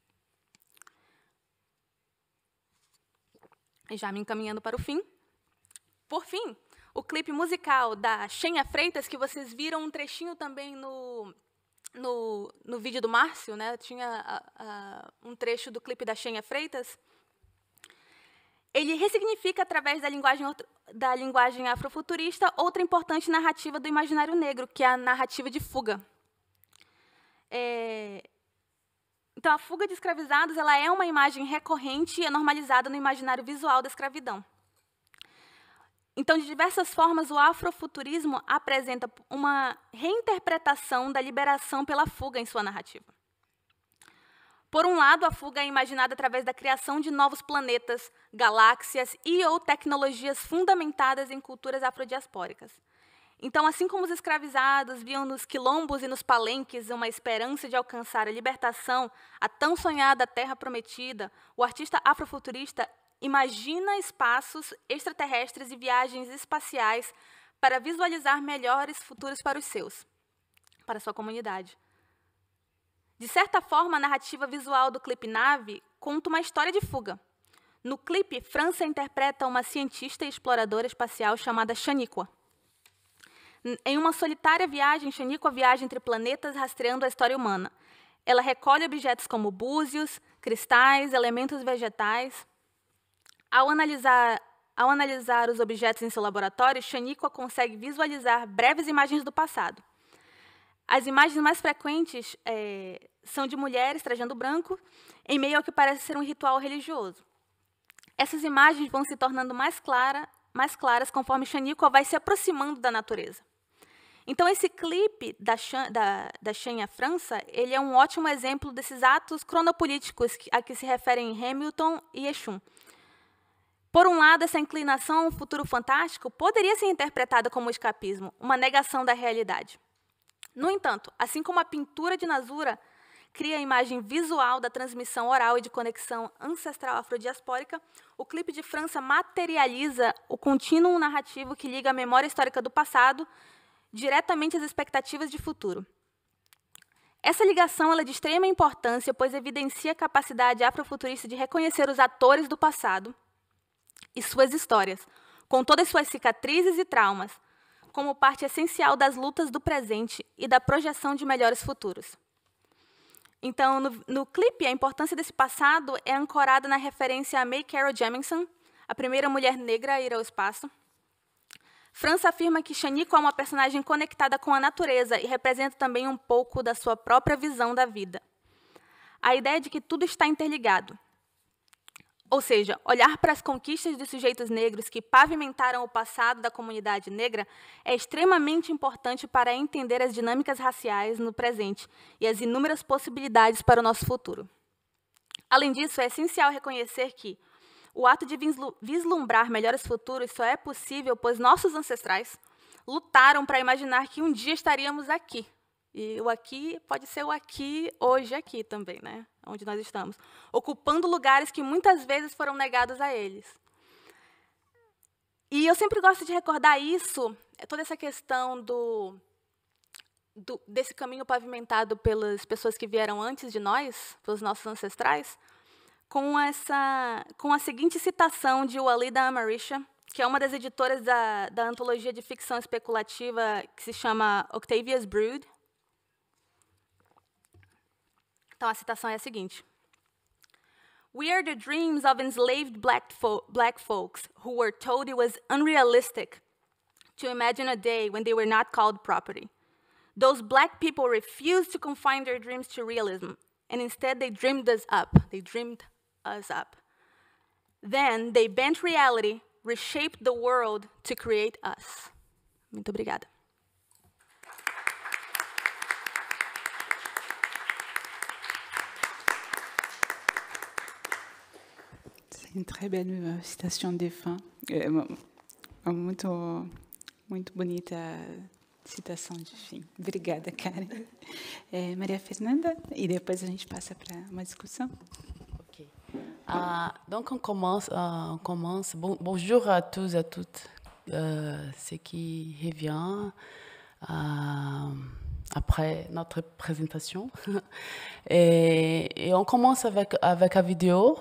E já me encaminhando para o fim. Por fim, o clipe musical da Xenia Freitas, que vocês viram um trechinho também no vídeo do Márcio, né? Tinha um trecho do clipe da Xenia Freitas. Ele ressignifica, através da linguagem afrofuturista, outra importante narrativa do imaginário negro, que é a narrativa de fuga. Então, a fuga de escravizados ela é uma imagem recorrente e é normalizada no imaginário visual da escravidão. Então, de diversas formas, o afrofuturismo apresenta uma reinterpretação da liberação pela fuga em sua narrativa. Por um lado, a fuga é imaginada através da criação de novos planetas, galáxias e ou tecnologias fundamentadas em culturas afrodiaspóricas. Então, assim como os escravizados viam nos quilombos e nos palenques uma esperança de alcançar a libertação, a tão sonhada Terra Prometida, o artista afrofuturista imagina espaços extraterrestres e viagens espaciais para visualizar melhores futuros para os seus, para a sua comunidade. De certa forma, a narrativa visual do clipe Nave conta uma história de fuga. No clipe, França interpreta uma cientista e exploradora espacial chamada Shaniqua. Em uma solitária viagem, Shaniqua viaja entre planetas rastreando a história humana. Ela recolhe objetos como búzios, cristais, elementos vegetais. Ao analisar os objetos em seu laboratório, Shaniqua consegue visualizar breves imagens do passado. As imagens mais frequentes são de mulheres trajando branco, em meio ao que parece ser um ritual religioso. Essas imagens vão se tornando mais claras conforme Shaniqua vai se aproximando da natureza. Então, esse clipe da Xan à França, ele é um ótimo exemplo desses atos cronopolíticos a que se referem Hamilton e Exum. Por um lado, essa inclinação a um futuro fantástico poderia ser interpretada como escapismo, uma negação da realidade. No entanto, assim como a pintura de Nasura cria a imagem visual da transmissão oral e de conexão ancestral afrodiaspórica, o clipe de França materializa o contínuo narrativo que liga a memória histórica do passado diretamente às expectativas de futuro. Essa ligação é de extrema importância, pois evidencia a capacidade afrofuturista de reconhecer os atores do passado e suas histórias, com todas suas cicatrizes e traumas, como parte essencial das lutas do presente e da projeção de melhores futuros. Então, no clipe, a importância desse passado é ancorada na referência a May Carol Jemisin, a primeira mulher negra a ir ao espaço. França afirma que Shaniqua é uma personagem conectada com a natureza e representa também um pouco da sua própria visão da vida. A ideia de que tudo está interligado. Ou seja, olhar para as conquistas dos sujeitos negros que pavimentaram o passado da comunidade negra é extremamente importante para entender as dinâmicas raciais no presente e as inúmeras possibilidades para o nosso futuro. Além disso, é essencial reconhecer que o ato de vislumbrar melhores futuros só é possível pois nossos ancestrais lutaram para imaginar que um dia estaríamos aqui. E o aqui pode ser o aqui, hoje aqui também, né? Onde nós estamos. Ocupando lugares que muitas vezes foram negados a eles. E eu sempre gosto de recordar isso, toda essa questão desse caminho pavimentado pelas pessoas que vieram antes de nós, pelos nossos ancestrais, com a seguinte citação de Walida Amarisha, que é uma das editoras da antologia de ficção especulativa que se chama Octavia's Brood. Então, a citação é a seguinte. We are the dreams of enslaved black folks who were told it was unrealistic to imagine a day when they were not called property. Those black people refused to confine their dreams to realism, and instead they dreamed us up. Then they bent reality, reshaped the world to create us. Muito obrigada. C'est une très belle citation de fin. Muito bonita citação de fim. Obrigada, Karen. Maria Fernanda, e depois a gente passa para uma discussão. Ok. Donc, on commence. Bonjour à tous et à toutes. Ce qui revient après notre présentation. Et on commence avec la vidéo.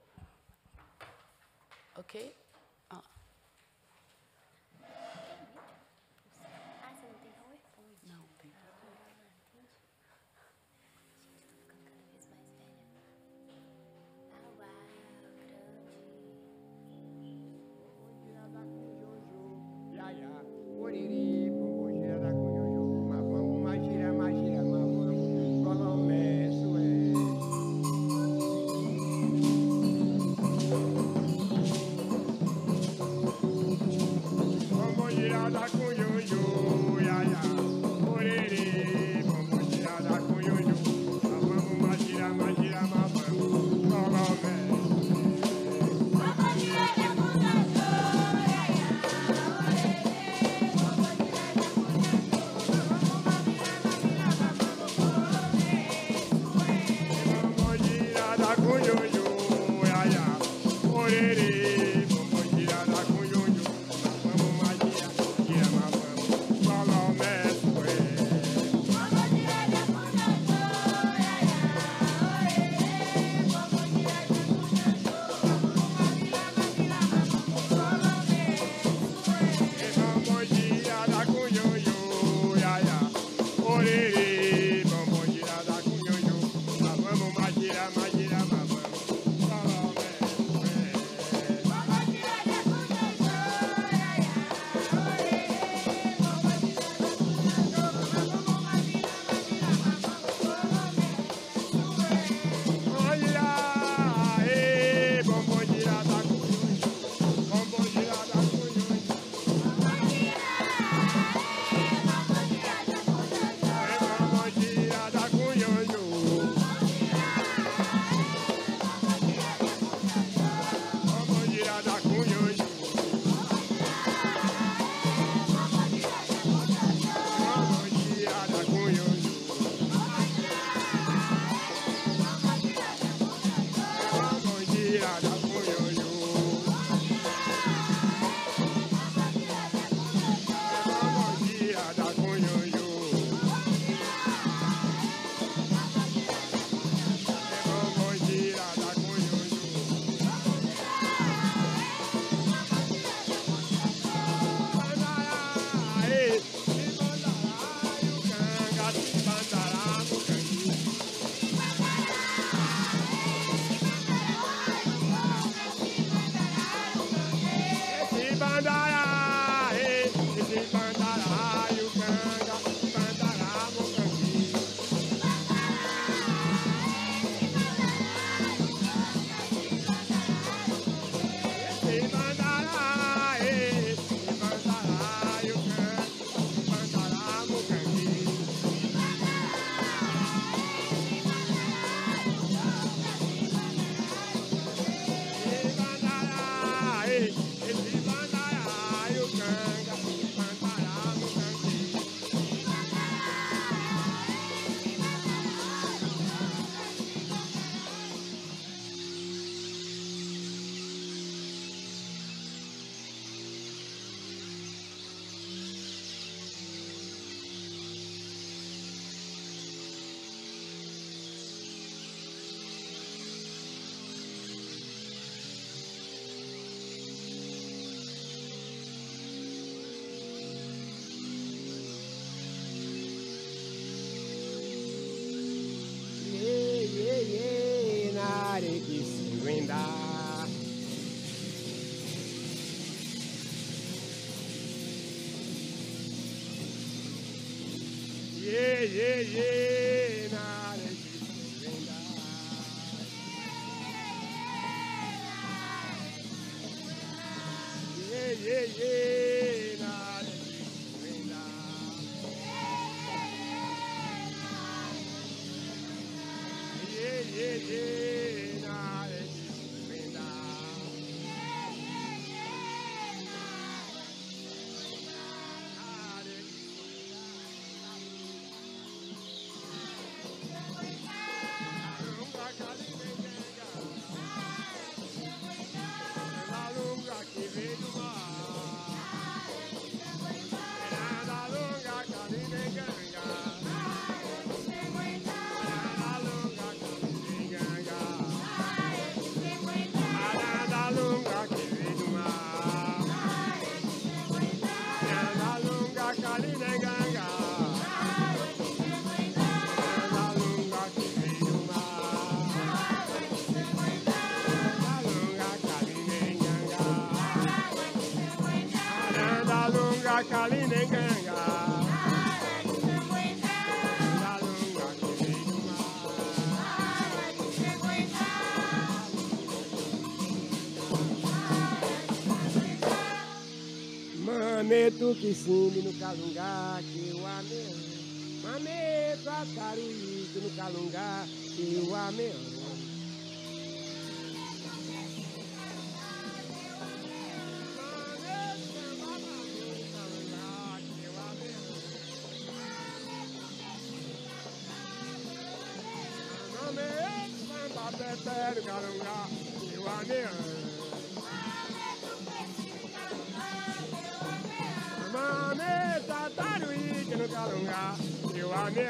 Ok. venda. Yeah, yeah, yeah, na venda. Yeah, yeah, yeah, na venda. Yeah, yeah, yeah, na venda. Mameto que simbe no calungá, que eu amei. Mameto a taruíque no calungá, que eu amei. Mameto no calungá, que eu amei. Mameta taruíque no calungá, eu amei.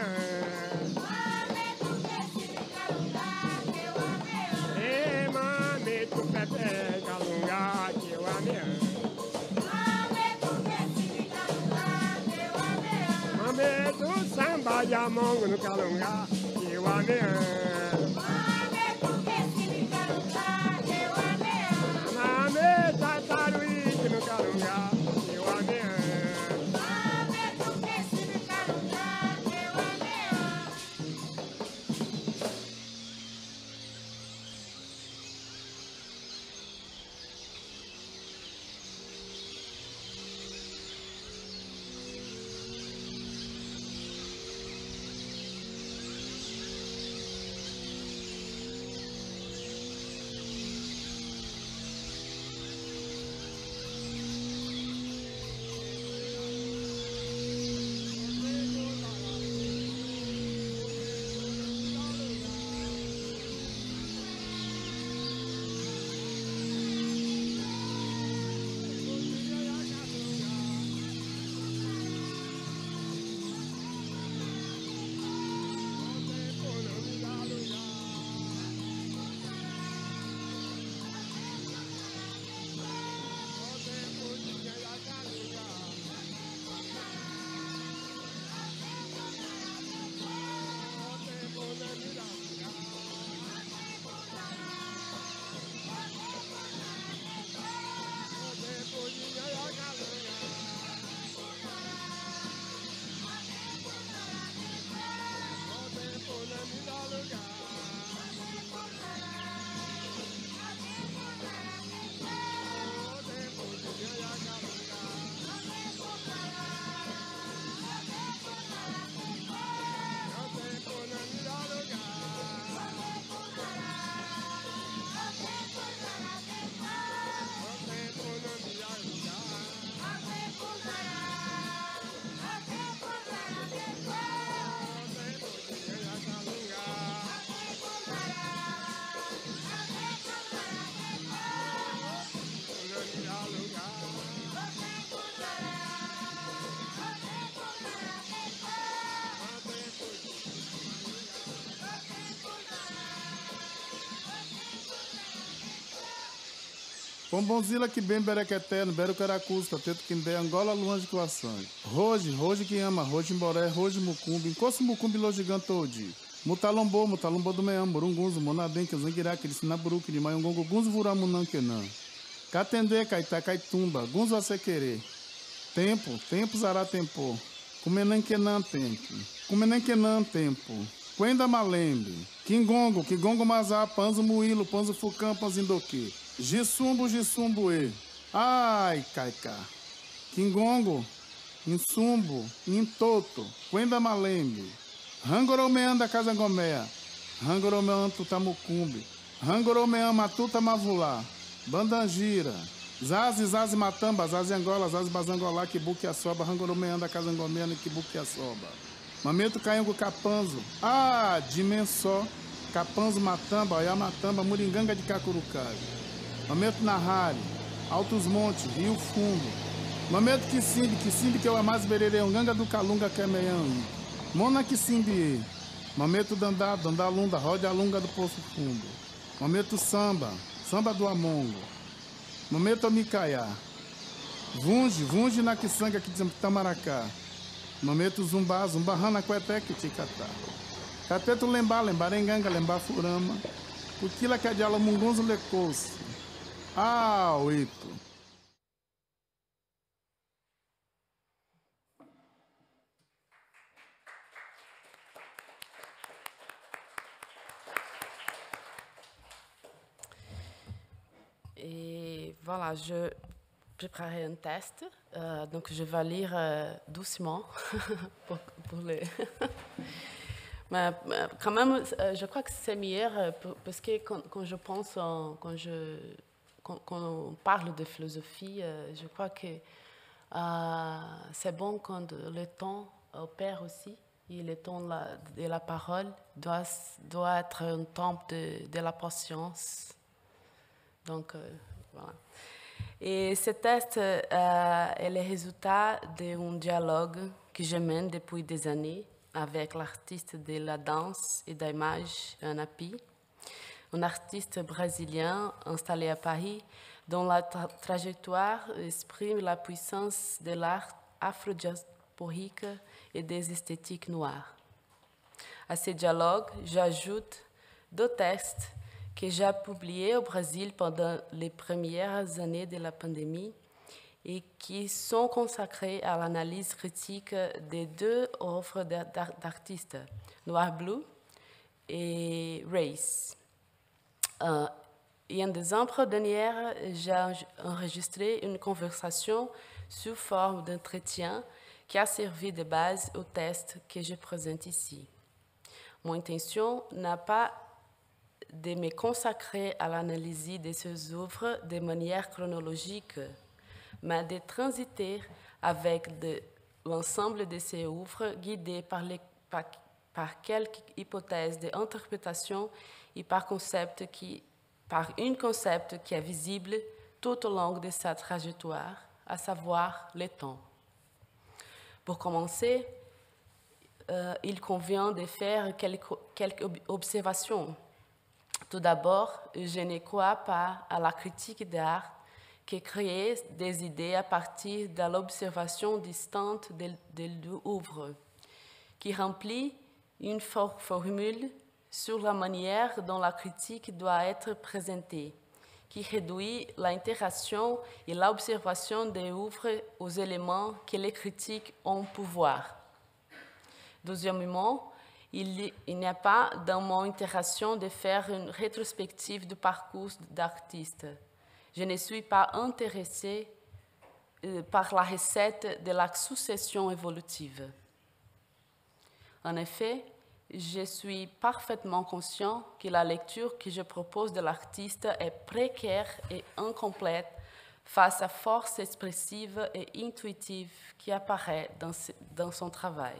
Ei, mameta pepe calungá, que eu amei. Mameta samba de amongo no calungá, que eu amei. Mameta taruíque no calungá, que eu amei. Bombonzila que bem berequeté, no bero caracusta, teto que dê Angola longe coação. Roge que ama, roje emboré, roje mucumbi, encosta mucumbi lo gigantodi. Mutalombo do meam, burungunzo, monadem, que zanguirá, que disse na buruque de maiungongo, gunzo vuramunan que não. Catende, caita, caitumba, gunzo a se querer. Tempo, zará tempo. Comenan que não tempo. Quenda malembe. Kingongo, mazá, panzo muilo, panzo fucam, panzindoque. Gisumbo, e. Ai, caica. Kingongo, insumbo, intoto. Quenda malembe. Rangoromean da casa gomea. Rangoromean tutamucumbi. Rangoromean matuta mavulá. Bandangira. Zazi matamba, zazi angola, zazi bazangolá, kibuque assoba. Rangoromean da casa gomea, kibuque assoba. Mameto caiongo capanzo. Ah, dimensó. Capanzo matamba, oiamatamba, muringanga de cacurucari. Mameto narrari. Altos montes, rio fundo. Mameto Kissimbi, que eu mais berereu. Ganga do calunga que é meião. Mona Kissimbi, Mameto Dandalunda, roda alunga do Poço Fundo. Mameto Samba do Amongo. Mameto Micaiá. Vunge na Kisanga aqui de Tamaracá. Mameto Zumbarrana Queteque Ticatá. Cateto Lembarenganga, Furama. Cuquila que é de Alamungunzo Lecouce. Ah, oito. Et voilà, je préparais un test, donc je vais lire doucement pour le... Mais quand même, je crois que c'est meilleur parce que quand je pense, quand on parle de philosophie, je crois que c'est bon quand le temps opère aussi. Et le temps de la parole doit être un temps de la patience. Donc, voilà. Et ce test est le résultat d'un dialogue que je mène depuis des années avec l'artiste de la danse et de l'image, Anapi, un artiste brésilien installé à Paris dont la trajectoire exprime la puissance de l'art afro-diasporique et des esthétiques noires. À ce dialogue, j'ajoute 2 textes que j'ai publiés au Brésil pendant les premières années de la pandémie et qui sont consacrés à l'analyse critique des 2 œuvres d'artistes, Noir Blue et Race. Et en décembre dernier, j'ai enregistré une conversation sous forme d'entretien qui a servi de base au test que je présente ici. Mon intention n'a pas de me consacrer à l'analyse de ces œuvres de manière chronologique, mais de transiter avec l'ensemble de ces œuvres guidées par quelques hypothèses d'interprétation et par un concept qui est visible tout au long de sa trajectoire, à savoir le temps. Pour commencer, il convient de faire quelques observations. Tout d'abord, je ne crois pas à la critique d'art qui crée des idées à partir de l'observation distante de l'œuvre, qui remplit une formule sur la manière dont la critique doit être présentée, qui réduit l'interaction et l'observation des œuvres aux éléments que les critiques ont pouvoir. Deuxièmement, il n'y a pas dans mon intention de faire une rétrospective du parcours d'artiste. Je ne suis pas intéressée par la recette de la succession évolutive. En effet, je suis parfaitement conscient que la lecture que je propose de l'artiste est précaire et incomplète face à la force expressive et intuitive qui apparaît dans son travail.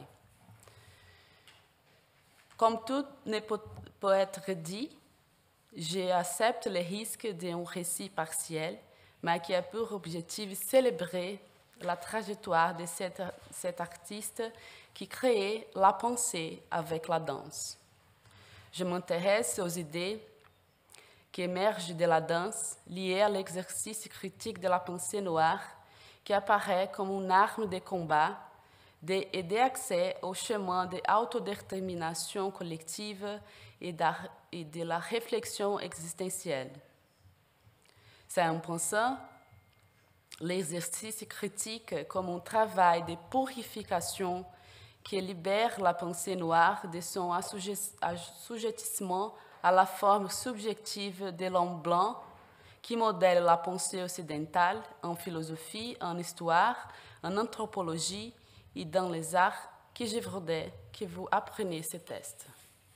Comme tout ne peut être dit, j'accepte le risque d'un récit partiel, mais qui a pour objectif célébrer la trajectoire de cet artiste qui crée la pensée avec la danse. Je m'intéresse aux idées qui émergent de la danse liées à l'exercice critique de la pensée noire qui apparaît comme une arme de combat et d'accès au chemin de l'autodétermination collective et de la réflexion existentielle. C'est en pensant l'exercice critique comme un travail de purification qui libère la pensée noire de son assujettissement à la forme subjective de l'homme blanc qui modèle la pensée occidentale en philosophie, en histoire, en anthropologie et dans les arts que je voudrais que vous appreniez ces tests.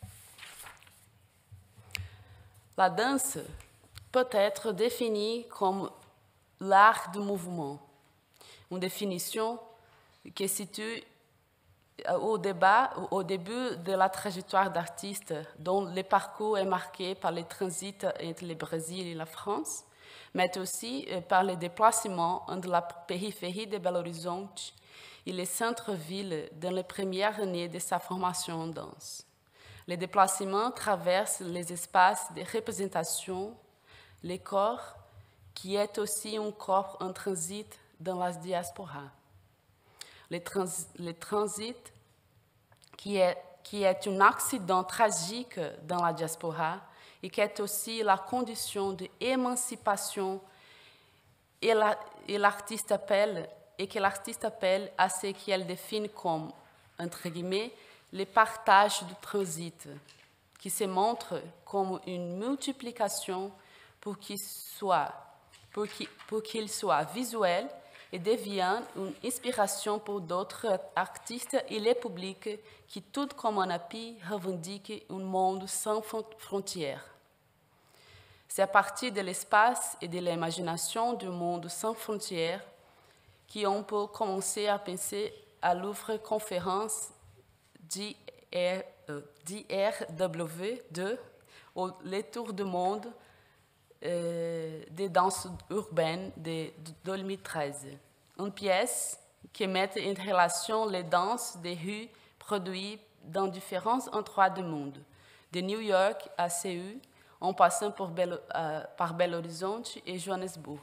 La danse peut être définie comme l'art du mouvement, une définition qui se situe au début de la trajectoire d'artiste dont le parcours est marqué par les transits entre le Brésil et la France, mais aussi par les déplacements entre la périphérie de Belo Horizonte et les centres-villes dans les premières années de sa formation en danse. Les déplacements traversent les espaces de représentation, le corps, qui est aussi un corps en transit dans la diaspora. Le transit, qui est un accident tragique dans la diaspora et qui est aussi la condition d'émancipation et que l'artiste appelle à ce qu'elle définit comme, entre guillemets, le partage du transit, qui se montre comme une multiplication pour qu'il soit visuel et devient une inspiration pour d'autres artistes et les publics qui, tout comme un appui, revendiquent un monde sans frontières. C'est à partir de l'espace et de l'imagination du monde sans frontières qu'on peut commencer à penser à l'ouvre-conférence d'IRW2, Les Tours du Monde des danses urbaines de 2013. Une pièce qui met en relation les danses des rues produites dans différents endroits du monde, de New York à Séoul, en passant par Belo Horizonte et Johannesburg.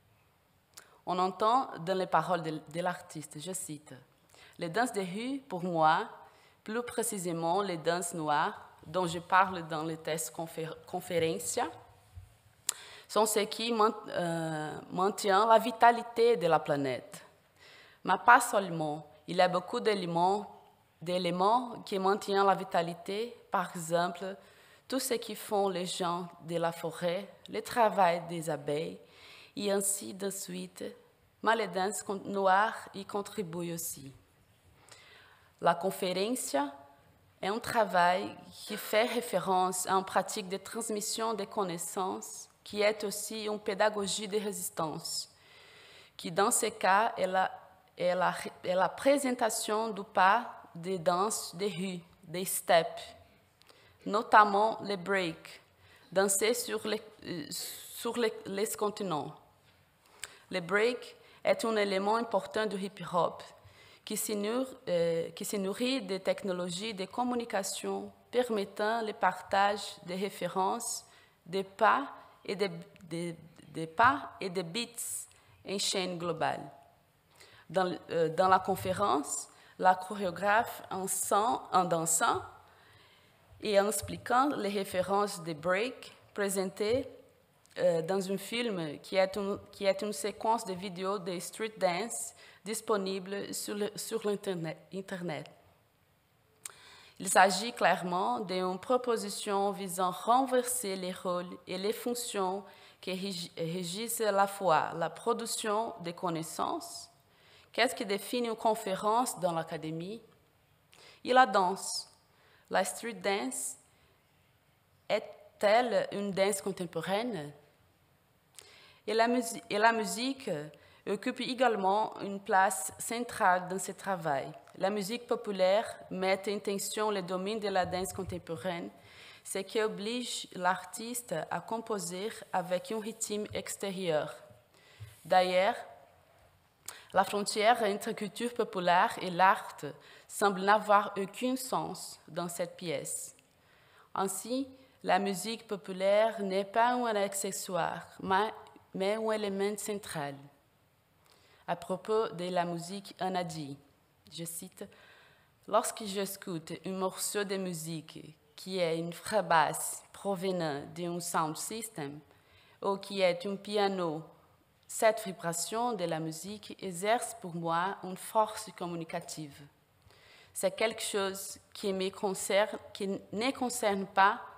On entend dans les paroles de l'artiste, je cite, « Les danses des rues, pour moi, plus précisément les danses noires, dont je parle dans le test conférencia, sont ce qui maintient la vitalité de la planète. Mais pas seulement, il y a beaucoup d'éléments qui maintiennent la vitalité, par exemple, tout ce qui font les gens de la forêt, le travail des abeilles, et ainsi de suite, mais les danses noires y contribuent aussi. La conférencia est un travail qui fait référence à une pratique de transmission des connaissances qui est aussi une pédagogie de résistance, qui dans ce cas est la présentation du pas des danses des rues, des steps, notamment les breaks, dansés sur les continents. Le break est un élément important du hip-hop qui se nourrit des technologies de communication permettant le partage des références, des pas et des beats en chaîne globale. Dans la conférence, la chorégraphe en dansant et en expliquant les références des breaks présentées dans un film qui est une séquence de vidéos de street dance disponible sur l'Internet. Il s'agit clairement d'une proposition visant à renverser les rôles et les fonctions qui régissent à la fois la production des connaissances, qu'est-ce qui définit une conférence dans l'académie, et la danse. La street dance est-elle une danse contemporaine? Et la musique occupe également une place centrale dans ce travail. La musique populaire met en tension le domaine de la danse contemporaine, ce qui oblige l'artiste à composer avec un rythme extérieur. D'ailleurs, la frontière entre culture populaire et l'art semble n'avoir aucun sens dans cette pièce. Ainsi, la musique populaire n'est pas un accessoire, mais un élément central. À propos de la musique, on a dit Je cite, « Lorsque j'écoute un morceau de musique qui est une vraie basse provenant d'un sound system ou qui est un piano, cette vibration de la musique exerce pour moi une force communicative. C'est quelque chose qui ne me concerne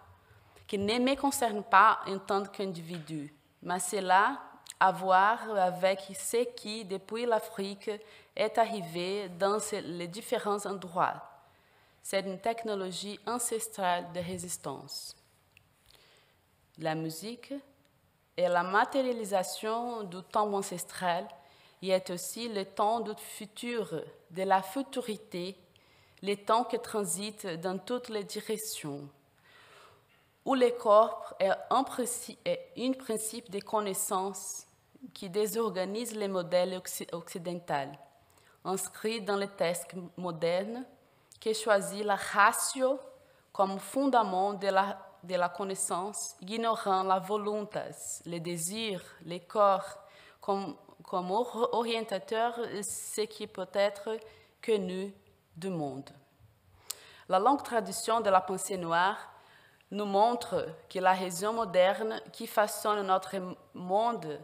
pas en tant qu'individu, mais cela a à voir avec ce qui, depuis l'Afrique, est arrivé dans les différents endroits. C'est une technologie ancestrale de résistance. La musique est la matérialisation du temps ancestral et est aussi le temps du futur, de la futurité, le temps qui transite dans toutes les directions, où le corps est un principe de connaissance qui désorganise les modèles occidentaux, inscrit dans le texte moderne qui choisit la ratio comme fondament de la connaissance, ignorant la volonté, les désirs, le corps comme orientateur de ce qui peut être connu du monde. La longue tradition de la pensée noire nous montre que la raison moderne qui façonne notre monde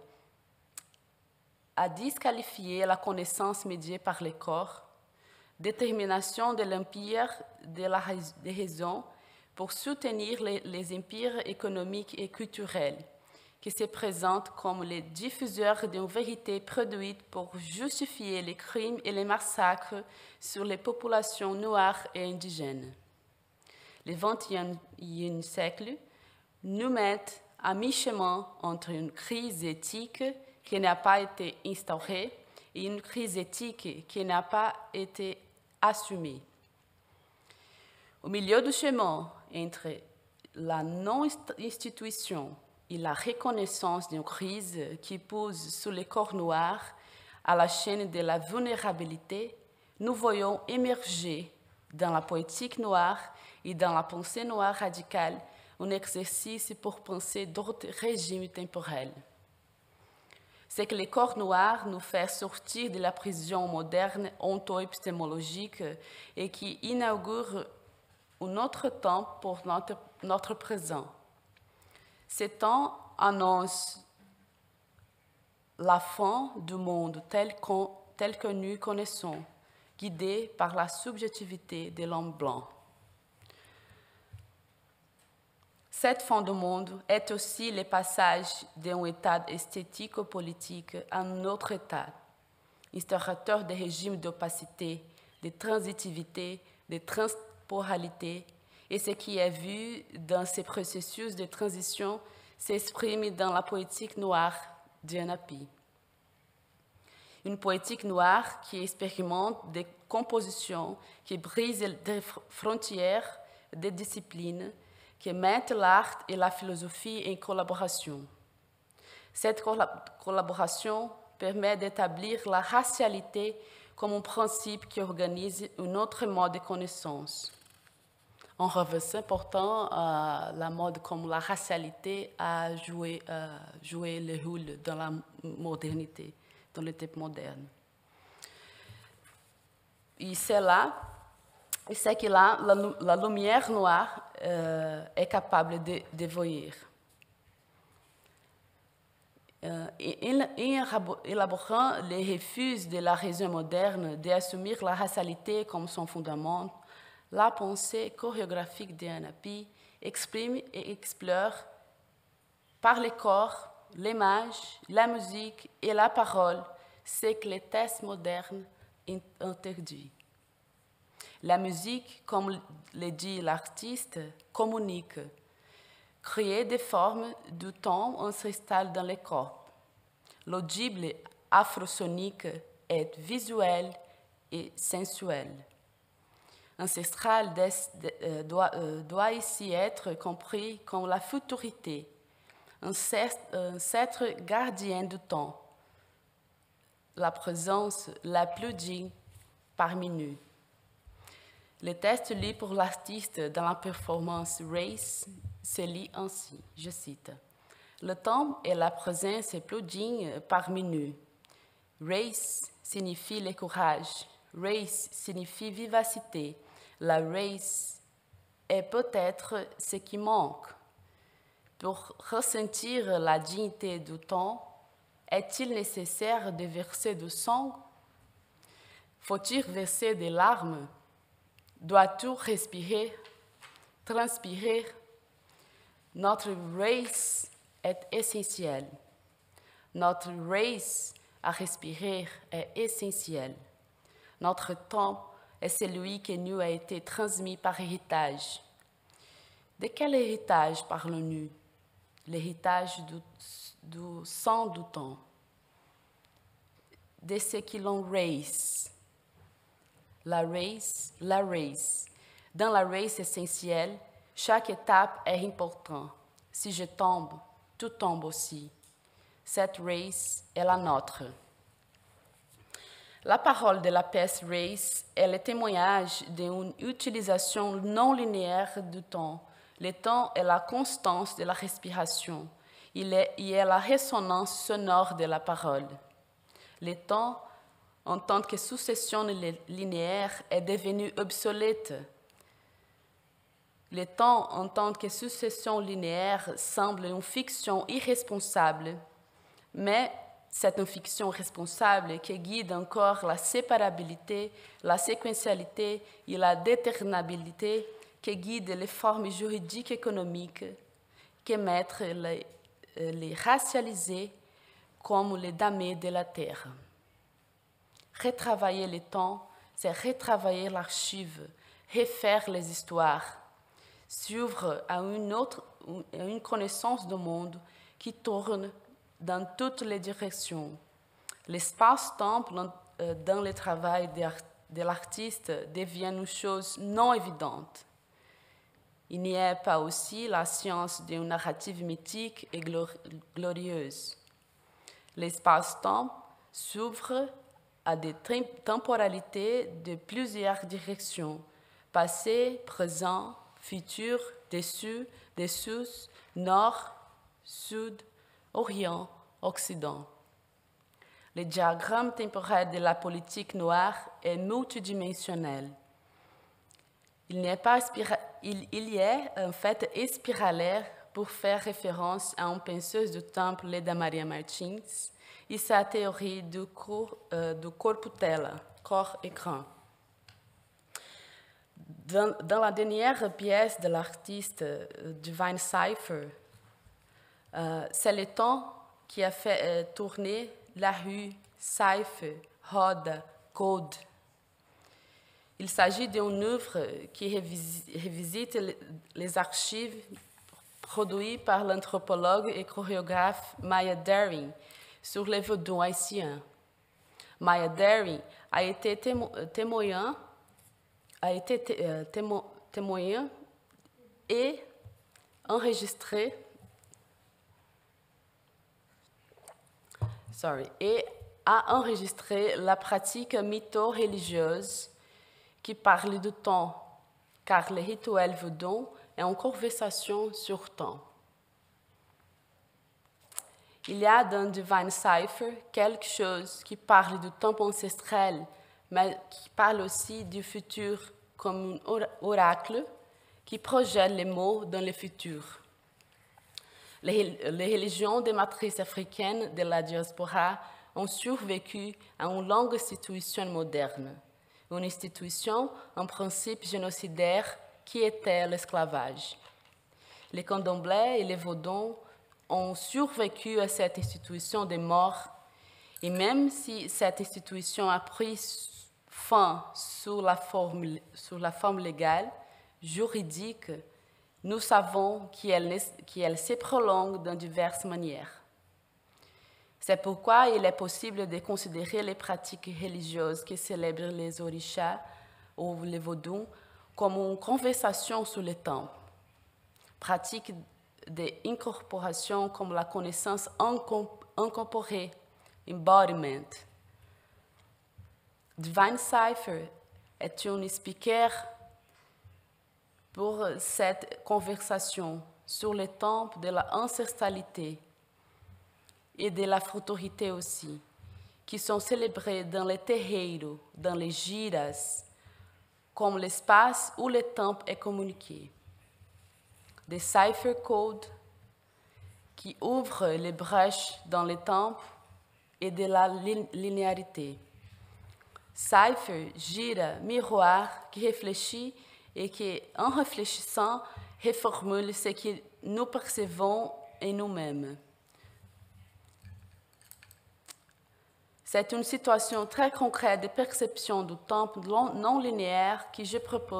a disqualifié la connaissance médiée par le corps, détermination de l'empire de la raison pour soutenir les empires économiques et culturels qui se présentent comme les diffuseurs d'une vérité produite pour justifier les crimes et les massacres sur les populations noires et indigènes. Le XXIe siècle nous met à mi-chemin entre une crise éthique qui n'a pas été instaurée et une crise éthique qui n'a pas été assumée. Au milieu du chemin entre la non-institution et la reconnaissance d'une crise qui pousse sur les corps noirs à la chaîne de la vulnérabilité, nous voyons émerger dans la poétique noire et dans la pensée noire radicale un exercice pour penser d'autres régimes temporels. C'est que le corps noir nous fait sortir de la prison moderne onto-épistémologique et qui inaugure un autre temps pour notre présent. Ce temps annonce la fin du monde tel que nous connaissons, guidé par la subjectivité de l'homme blanc. Cette fin du monde est aussi le passage d'un état esthético-politique à un autre état, instaurateur de régimes d'opacité, de transitivité, de temporalité, et ce qui est vu dans ces processus de transition s'exprime dans la poétique noire d'Anapi. Une poétique noire qui expérimente des compositions qui brisent les frontières des disciplines, qui mettent l'art et la philosophie en collaboration. Cette collaboration permet d'établir la racialité comme un principe qui organise un autre mode de connaissance. En revanche, pourtant, la mode comme la racialité a joué le rôle dans la modernité, dans le type moderne. Et c'est que là, la lumière noire est capable de voir. En élaborant les refus de la raison moderne d'assumer la racialité comme son fondament, la pensée chorégraphique d'Anapi exprime et explore par le corps, l'image, la musique et la parole ce que les textes modernes interdisent. La musique, comme le dit l'artiste, communique, crée des formes du temps ancestral dans le corps. L'audible afrosonique est visuel et sensuel. Ancestral doit ici être compris comme la futurité, ancêtre gardien du temps, la présence la plus digne parmi nous. Le texte lu pour l'artiste dans la performance Race se lit ainsi, je cite, « Le temps est la présence plus digne parmi nous. Race signifie le courage, Race signifie vivacité. La race est peut-être ce qui manque. Pour ressentir la dignité du temps, est-il nécessaire de verser du sang? Faut-il verser des larmes? Doit-on respirer, transpirer? Notre race est essentielle. Notre race à respirer est essentielle. Notre temps est celui qui nous a été transmis par héritage. De quel héritage parlons-nous? L'héritage du sang du temps. De ce qui l'on race. La race. Dans la race essentielle, chaque étape est importante. Si je tombe, tout tombe aussi. Cette race est la nôtre. La parole de la pièce race est le témoignage d'une utilisation non linéaire du temps. Le temps est la constance de la respiration. Il est la résonance sonore de la parole. Le temps, en tant que succession linéaire, est devenu obsolète. Le temps, en tant que succession linéaire, semble une fiction irresponsable, mais c'est une fiction responsable qui guide encore la séparabilité, la séquentialité et la déterminabilité, qui guide les formes juridiques et économiques, qui mettent les racialisés comme les damnés de la terre. Retravailler le temps, c'est retravailler l'archive, refaire les histoires, s'ouvre à une connaissance du monde qui tourne dans toutes les directions. L'espace-temps dans le travail de l'artiste devient une chose non évidente. Il n'y a pas aussi la science d'une narrative mythique et glorieuse. L'espace-temps s'ouvre à des temporalités de plusieurs directions, passé, présent, futur, dessous, nord, sud, orient, occident. Le diagramme temporel de la politique noire est multidimensionnel. Il y est en fait spiralaire pour faire référence à une penseuse du temple, Leda Maria Martins, et sa théorie du corputella, corps-écran. Dans la dernière pièce de l'artiste Divine Cipher, c'est le temps qui a fait tourner la rue, cipher, roda, code. Il s'agit d'une œuvre qui revisite les archives produites par l'anthropologue et chorégraphe Maya Dering sur les vaudou haïtiens. Maya Dering a été témoin et enregistré et a enregistré la pratique mytho-religieuse qui parle du temps, car le rituel vaudou est une conversation sur temps. Il y a dans Divine Cipher quelque chose qui parle du temps ancestral, mais qui parle aussi du futur comme un oracle qui projette les mots dans le futur. Les religions de matrice africaine de la diaspora ont survécu à une longue institution moderne, une institution en principe génocidaire qui était l'esclavage. Les candomblés et les vaudons ont survécu à cette institution de mort, et même si cette institution a pris fin sous la forme légale, juridique, nous savons qu'elle se prolonge de diverses manières. C'est pourquoi il est possible de considérer les pratiques religieuses qui célèbrent les orishas ou les vaudous comme une conversation sur le temps. Pratique d'incorporation comme la connaissance incorporée, embodiment. Divine Cipher est une speaker pour cette conversation sur le temple de la ancestralité et de la fraternité aussi. qui sont célébrés dans les terreiros, dans les giras, comme l'espace où le temps est communiqué. Des cipher codes qui ouvrent les brèches dans le temps et de la linéarité. Cipher, gira, miroir qui réfléchit et qui, en réfléchissant, reformule ce que nous percevons en nous-mêmes. C'est une situation très concrète de perception du temps non linéaire que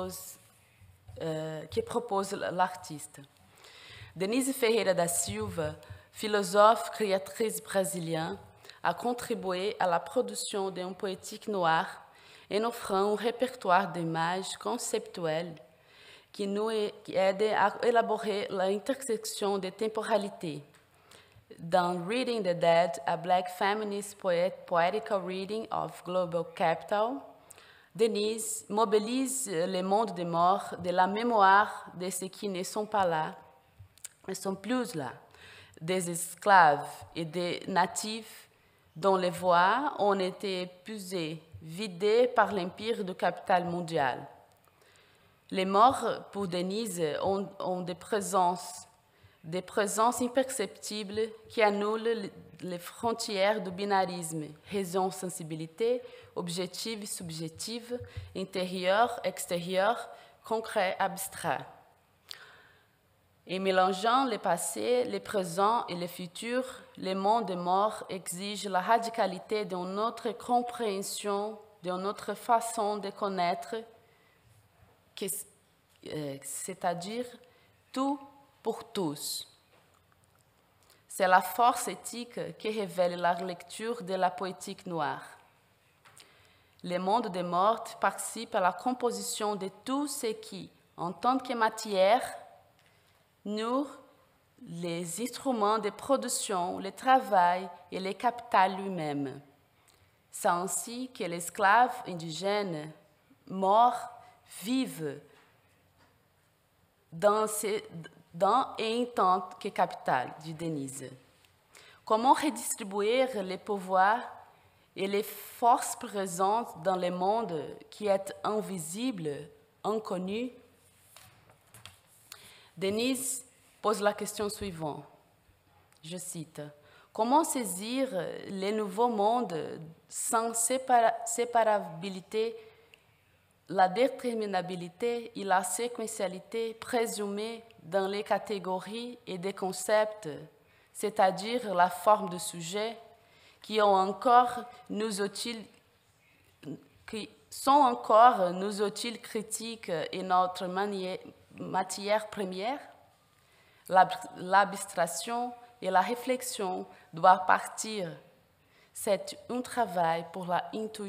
propose l'artiste. Denise Ferreira da Silva, philosophe créatrice brésilienne, a contribué à la production d'un poétique noir en offrant un répertoire d'images conceptuelles qui nous aide à élaborer l'intersection des temporalités. Dans Reading the Dead, a Black Feminist Poetical Reading of Global Capital, Denise mobilise le monde des morts de la mémoire de ceux qui ne sont pas là, ne sont plus là, des esclaves et des natifs dont les voix ont été épuisées, vidées par l'empire du capital mondial. Les morts, pour Denise, ont des présences imperceptibles qui annulent les frontières du binarisme, raison-sensibilité, objective, subjective, intérieur, extérieur, concret, abstrait. Et mélangeant le passé, le présent et le futur, le monde des morts exige la radicalité d'une autre compréhension, d'une autre façon de connaître, c'est-à-dire tout pour tous. C'est la force éthique qui révèle la lecture de la poétique noire. Le monde des morts participe à la composition de tout ce qui, en tant que matière, nourrit les instruments de production, le travail et le capital lui-même. C'est ainsi que l'esclave indigène mort vive dans et en tant que capital, dit Denise. Comment redistribuer les pouvoirs et les forces présentes dans le monde qui est invisible, inconnu? Denise pose la question suivante, je cite, « Comment saisir les nouveaux mondes sans séparabilité, la déterminabilité et la séquentialité présumées dans les catégories et des concepts, c'est-à-dire la forme de sujet, qui sont encore nos outils critiques et notre matière première? L'abstraction et la réflexion doivent partir. C'est un travail pour la intuition. »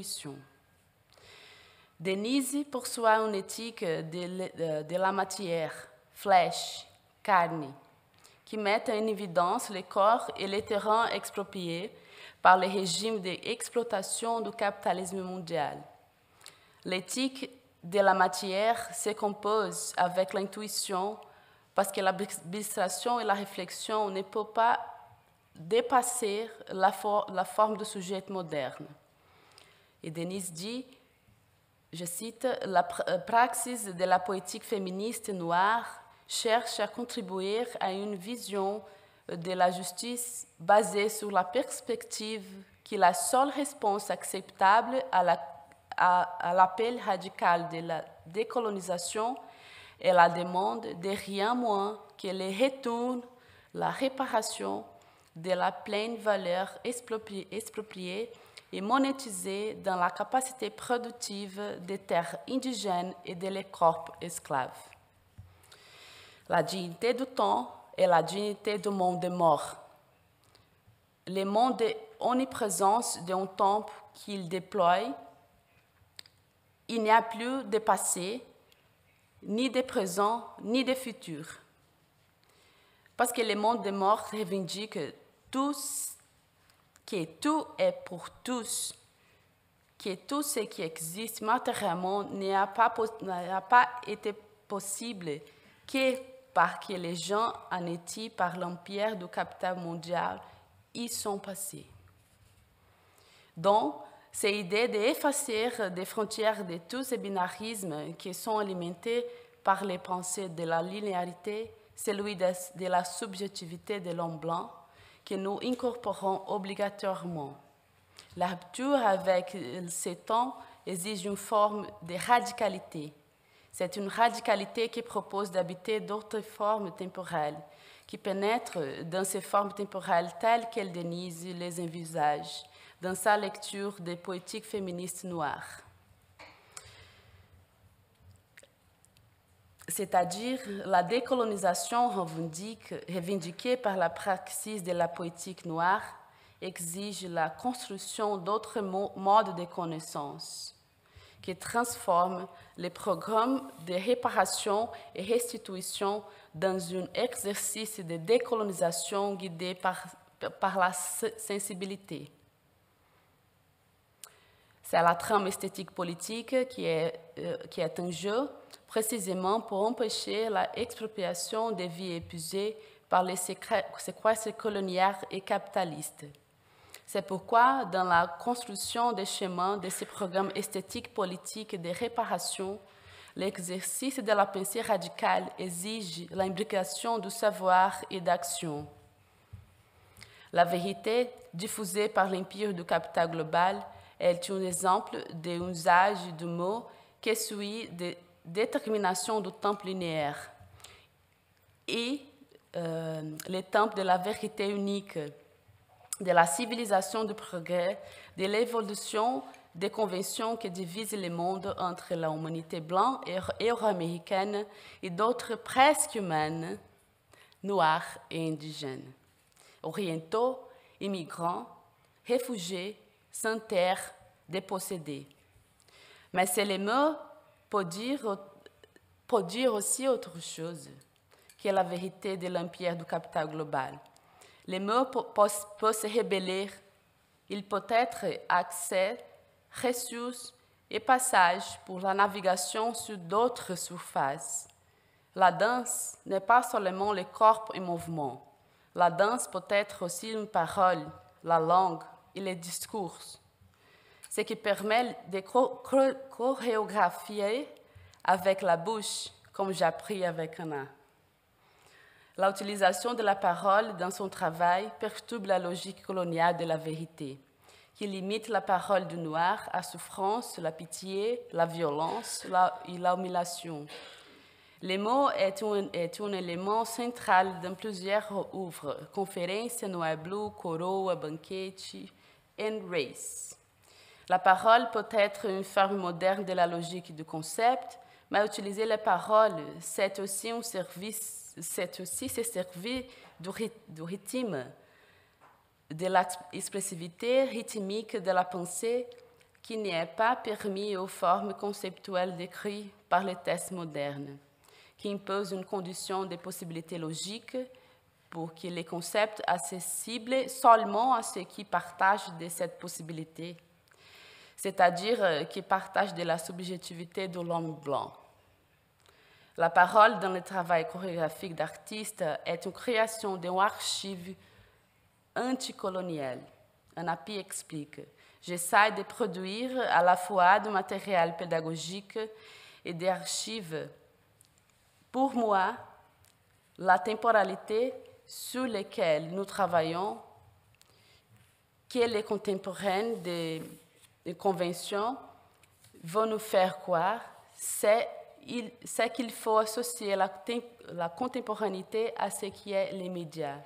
Denise poursuit une éthique de la matière, flèche, carne, qui met en évidence les corps et les terrains expropriés par le régime d'exploitation du capitalisme mondial. L'éthique de la matière se compose avec l'intuition parce que l'abstraction et la réflexion ne peuvent pas dépasser la forme du sujet moderne. Et Denise dit, je cite, « La praxis de la poétique féministe noire cherche à contribuer à une vision de la justice basée sur la perspective que la seule réponse acceptable à l'appel radical de la décolonisation est la demande de rien moins que le retour, la réparation de la pleine valeur expropriée et monétisée dans la capacité productive des terres indigènes et des corps esclaves. La dignité du temps et la dignité du monde des morts. Le monde de omniprésence d'un temps qu'il déploie, il n'y a plus de passé, ni de présent, ni de futur. Parce que le monde des morts revendique que tout est pour tous, que tout ce qui existe matériellement n'a pas été possible que parce que les gens anéantis par l'empire du capital mondial y sont passés. Donc, c'est l'idée d'effacer des frontières de tous ces binarismes qui sont alimentés par les pensées de la linéarité, celui de la subjectivité de l'homme blanc, que nous incorporons obligatoirement. La rupture avec ces temps exige une forme de radicalité. C'est une radicalité qui propose d'habiter d'autres formes temporelles, qui pénètre dans ces formes temporelles telles qu'elles dénisent les envisages, dans sa lecture des poétiques féministes noires. C'est-à-dire la décolonisation revendiquée par la praxis de la poétique noire exige la construction d'autres modes de connaissance qui transforment les programmes de réparation et restitution dans un exercice de décolonisation guidé par la sensibilité. C'est la trame esthétique politique qui est en jeu, précisément pour empêcher l'expropriation des vies épuisées par les séquestres coloniaux et capitalistes. C'est pourquoi, dans la construction des schémas de ces programmes esthétiques politiques de réparation, l'exercice de la pensée radicale exige l'imbrication du savoir et d'action. La vérité diffusée par l'empire du capital global est un exemple d'un usage du mot qui suit de détermination du temps linéaire et le temps de la vérité unique, de la civilisation du progrès, de l'évolution des conventions qui divisent le monde entre la humanité blanche et euro-américaine et d'autres presque humaines, noirs et indigènes, orientaux, immigrants, réfugiés, sans terre, dépossédés. Mais ces mots peuvent dire aussi autre chose, qui est la vérité de l'empire du capital global. Les mots peuvent se rébeller, ils peuvent être accès, ressources et passage pour la navigation sur d'autres surfaces. La danse n'est pas seulement le corps en mouvement. La danse peut être aussi une parole, la langue et les discours, ce qui permet de chorégraphier avec la bouche, comme j'ai appris avec Anna. L'utilisation de la parole dans son travail perturbe la logique coloniale de la vérité, qui limite la parole du noir à souffrance, la pitié, la violence et l'humiliation. Le mot est un élément central dans plusieurs œuvres, conférences, Noir Blue, Coroa, Banquete et Race. La parole peut être une forme moderne de la logique du concept, mais utiliser la parole, c'est aussi se servir du rythme, de l'expressivité rythmique de la pensée qui n'est pas permis aux formes conceptuelles décrites par les tests modernes, qui imposent une condition de possibilité logique pour que les concepts accessibles seulement à ceux qui partagent de cette possibilité, c'est-à-dire qui partagent de la subjectivité de l'homme blanc. La parole dans le travail chorégraphique d'artiste est une création d'une archive anticoloniale. Anapi explique: j'essaie de produire à la fois du matériel pédagogique et des archives. Pour moi, la temporalité sur laquelle nous travaillons, qui est les contemporaines des conventions, vont nous faire croire, c'est qu'il faut associer la contemporanéité à ce qui est les médias.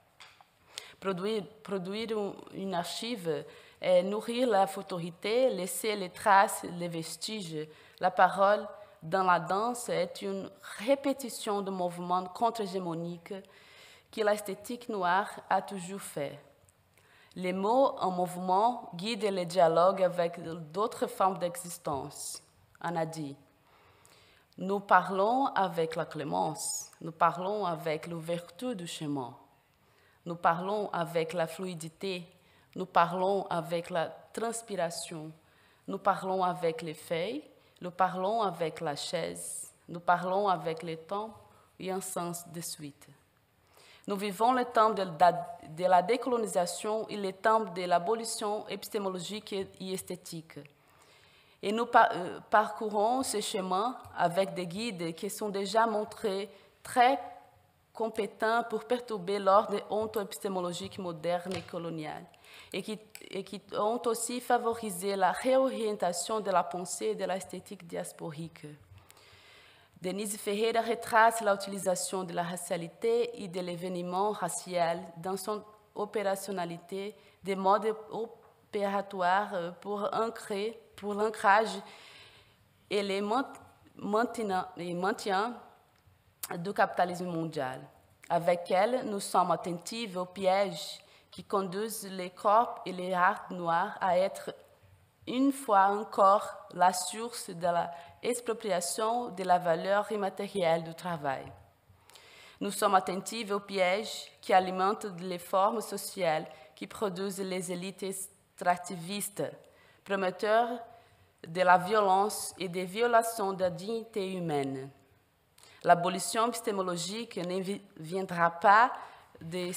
Produire une archive est nourrir la autorité, laisser les traces, les vestiges. La parole dans la danse est une répétition de mouvements contre-hégémoniques que l'esthétique noire a toujours fait. Les mots en mouvement guident le dialogue avec d'autres formes d'existence. On a dit: nous parlons avec la clémence, nous parlons avec l'ouverture du chemin, nous parlons avec la fluidité, nous parlons avec la transpiration, nous parlons avec les feuilles, nous parlons avec la chaise, nous parlons avec le temps et un sens de suite. Nous vivons le temps de la décolonisation et le temps de l'abolition épistémologique et esthétique. Et nous parcourons ce chemin avec des guides qui sont déjà montrés très compétents pour perturber l'ordre onto-épistémologique moderne et colonial, et qui ont aussi favorisé la réorientation de la pensée et de l'esthétique diasporique. Denise Ferreira retrace l'utilisation de la racialité et de l'événement racial dans son opérationnalité des modes opératoires pour l'ancrage et le maintien du capitalisme mondial. Avec elle, nous sommes attentifs aux pièges qui conduisent les corps et les arts noirs à être, une fois encore, la source de l'expropriation de la valeur immatérielle du travail. Nous sommes attentifs aux pièges qui alimentent les formes sociales qui produisent les élites extractivistes, promoteurs de la violence et des violations de la dignité humaine. L'abolition épistémologique ne viendra pas des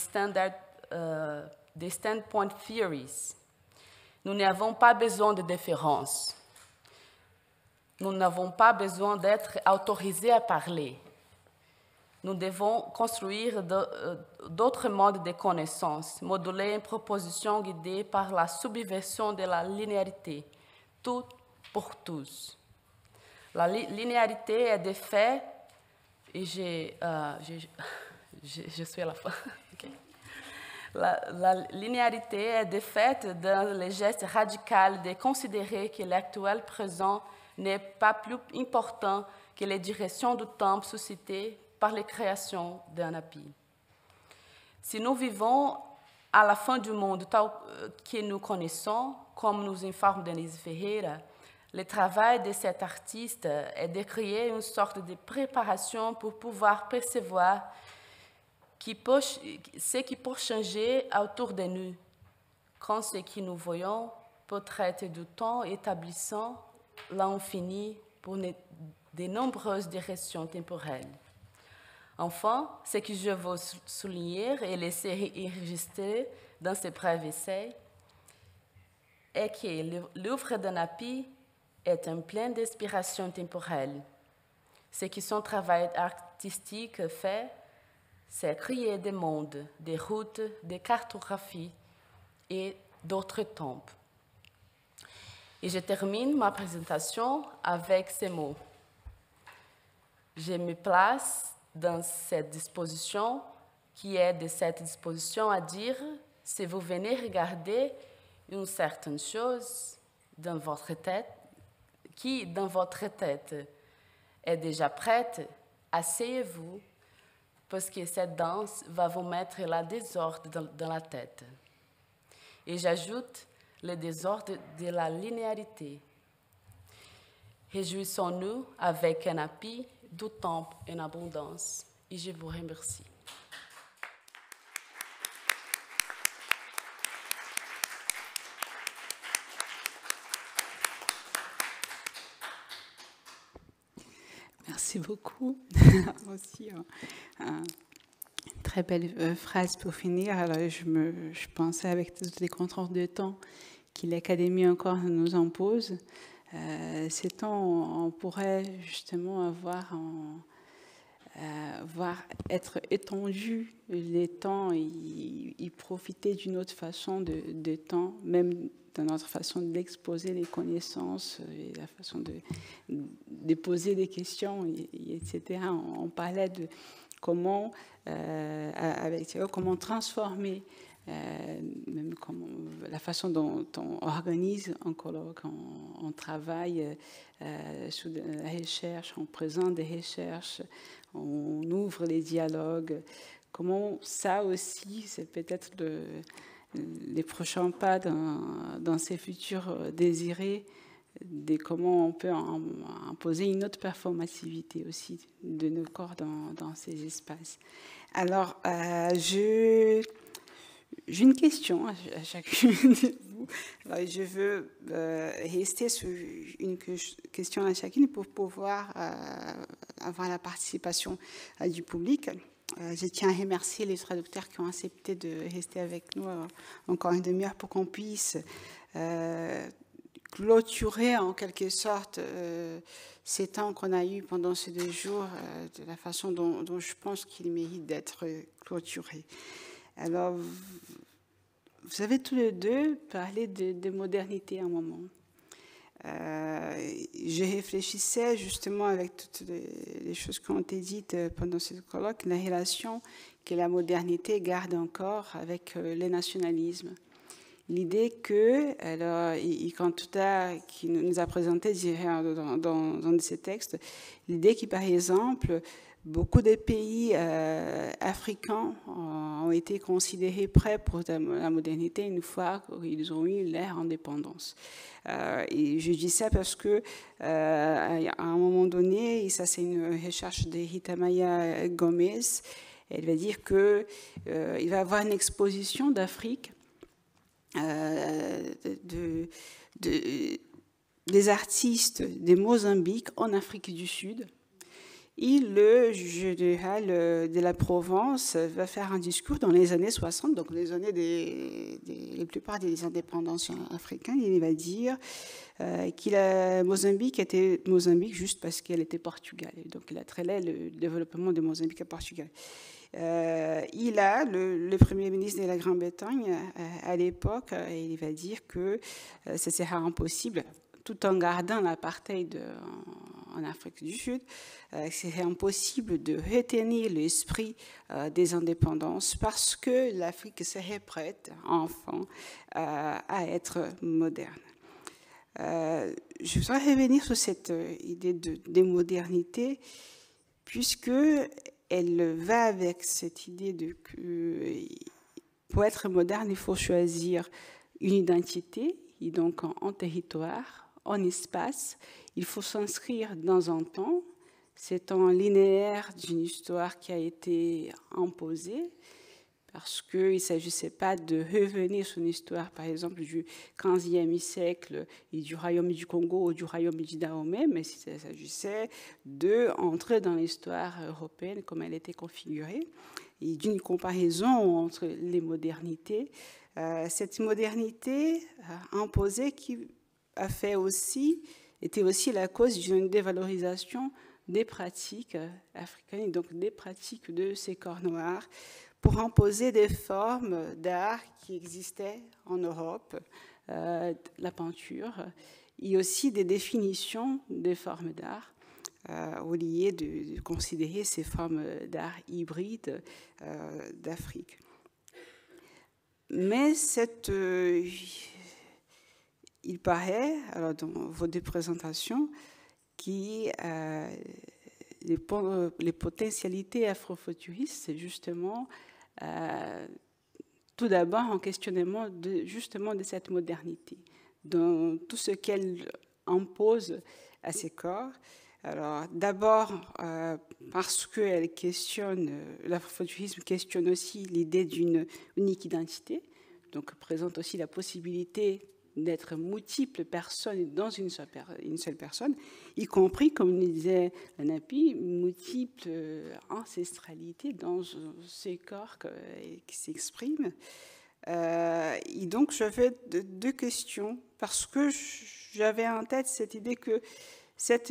standpoint theories. Nous n'avons pas besoin de déférence. Nous n'avons pas besoin d'être autorisés à parler. Nous devons construire d'autres modes de connaissance, moduler une proposition guidée par la subversion de la linéarité, tout pour tous. La linéarité est de fait, et je suis à la fin. Okay. La linéarité est de fait dans le geste radical de considérer que l'actuel présent n'est pas plus important que les directions du temps suscitées par les créations d'un API. Si nous vivons à la fin du monde tel que nous connaissons, comme nous informe Denise Ferreira, le travail de cet artiste est de créer une sorte de préparation pour pouvoir percevoir ce qui peut changer autour de nous, quand ce que nous voyons peut traiter du temps établissant l'infini pour de nombreuses directions temporelles. Enfin, ce que je veux souligner et laisser enregistrer dans ce bref essai est que l'œuvre d'Anapi est un plein d'inspiration temporelle. Ce que son travail artistique fait, c'est créer des mondes, des routes, des cartographies et d'autres temps. Et je termine ma présentation avec ces mots. Je me place dans cette disposition, qui est de cette disposition à dire, si vous venez regarder une certaine chose dans votre tête, qui dans votre tête est déjà prête, asseyez-vous, parce que cette danse va vous mettre la désordre dans la tête. Et j'ajoute le désordre de la linéarité. Réjouissons-nous avec un appui du temps en abondance. Et je vous remercie. Merci beaucoup. Aussi, très belle phrase pour finir. Alors, je pensais avec toutes les contraintes de temps que l'Académie encore nous impose. Ces temps, on pourrait justement être étendu les temps et profiter d'une autre façon de temps, même dans notre façon d'exposer les connaissances et la façon de poser des questions, etc. On parlait de comment, comment transformer même la façon dont on organise un colloque, on travaille sur la recherche, on présente des recherches, on ouvre les dialogues. Comment ça aussi, c'est peut-être les prochains pas dans ces futurs désirés, de comment on peut imposer une autre performativité aussi de nos corps dans ces espaces. Alors, j'ai une question à chacune de vous. Alors, je veux rester sur une question à chacune pour pouvoir avoir la participation du public. Je tiens à remercier les traducteurs qui ont accepté de rester avec nous encore une demi-heure pour qu'on puisse clôturer en quelque sorte ces temps qu'on a eus pendant ces 2 jours de la façon dont je pense qu'il mérite d'être clôturé. Alors, vous avez tous les deux parlé de modernité à un moment. Je réfléchissais justement avec toutes les choses qui ont été dites pendant ce colloque, la relation que la modernité garde encore avec le nationalisme. L'idée que, alors, Ikantuta, qui nous a présenté dans un de ses textes, l'idée que, par exemple, beaucoup de pays africains ont été considérés prêts pour la modernité une fois qu'ils ont eu leur indépendance. Et je dis ça parce que, à un moment donné, et ça c'est une recherche de Rita Maya Gomez, elle va dire qu'il va y avoir une exposition d'Afrique des artistes de Mozambique en Afrique du Sud. Et le général de la Provence va faire un discours dans les années 60, donc les années la plupart des indépendances africaines. Il va dire Mozambique était Mozambique juste parce qu'elle était Portugal. Donc il a trait le développement de Mozambique à Portugal. Il a le Premier ministre de la Grande-Bretagne à l'époque, il va dire que ce sera impossible, tout en gardant l'apartheid en Afrique du Sud, c'est impossible de retenir l'esprit des indépendances parce que l'Afrique serait prête, enfin, à être moderne. Je voudrais revenir sur cette idée de modernité, puisque elle va avec cette idée que pour être moderne, il faut choisir une identité, et donc en territoire, en espace. Il faut s'inscrire dans un temps, c'est temps linéaire d'une histoire qui a été imposée, parce qu'il ne s'agissait pas de revenir sur une histoire, par exemple, du XVe siècle et du royaume du Congo ou du royaume du Dahomey, mais il s'agissait d'entrer dans l'histoire européenne comme elle était configurée, et d'une comparaison entre les modernités. Cette modernité imposée qui était aussi la cause d'une dévalorisation des pratiques africaines, donc des pratiques de ces corps noirs, pour imposer des formes d'art qui existaient en Europe, la peinture, et aussi des définitions des formes d'art, au lieu de considérer ces formes d'art hybrides d'Afrique. Mais il paraît, alors dans vos 2 présentations, que les potentialités afrofuturistes, c'est justement tout d'abord un questionnement justement de cette modernité, dans tout ce qu'elle impose à ces corps. Alors d'abord parce que l'afrofuturisme questionne aussi l'idée d'une unique identité, donc présente aussi la possibilité d'être multiples personnes dans une seule personne, y compris, comme le disait Napi, multiples ancestralités dans ces corps qui s'expriment. Et donc, j'avais 2 questions, parce que j'avais en tête cette idée que cette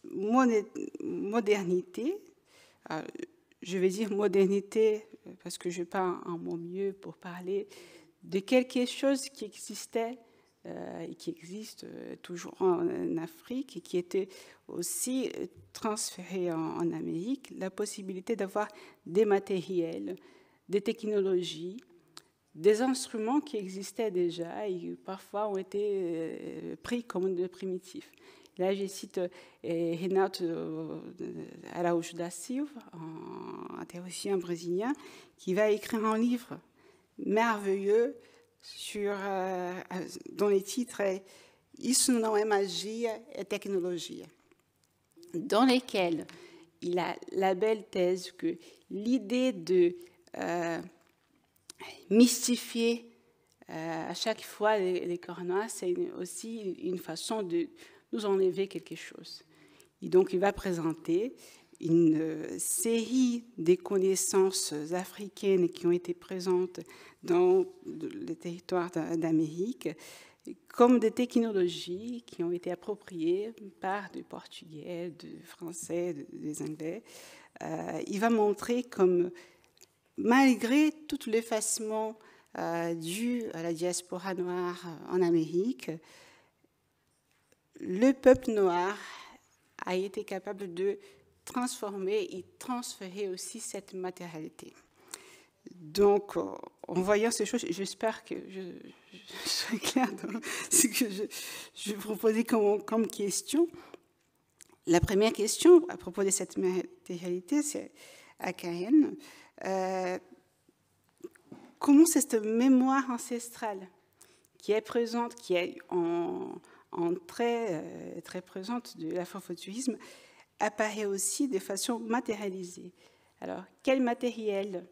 modernité, je vais dire modernité parce que je n'ai pas un mot mieux pour parler de quelque chose qui existait et qui existe toujours en Afrique et qui était aussi transféré en Amérique, la possibilité d'avoir des matériels, des technologies, des instruments qui existaient déjà et qui parfois ont été pris comme de primitifs. Là, je cite Renato Araújo da Silva, un théoricien brésilien, qui va écrire un livre merveilleux dont le titre est « Isso não é magia, é tecnologia », dans lequel il a la belle thèse que l'idée de mystifier à chaque fois les corps noirs, c'est aussi une façon de nous enlever quelque chose. Et donc, il va présenter une série des connaissances africaines qui ont été présentes dans les territoires d'Amérique, comme des technologies qui ont été appropriées par des Portugais, des Français, des Anglais. Il va montrer comme, malgré tout l'effacement dû à la diaspora noire en Amérique, le peuple noir a été capable de transformer et transférer aussi cette matérialité. Donc, en voyant ces choses, j'espère que je serai claire dans ce que je proposais comme question. La première question à propos de cette matérialité, c'est à Karen. Comment cette mémoire ancestrale qui est présente, qui est en très, très présente de l'afrofuturisme, apparaît aussi de façon matérialisée. Alors, quel matériel,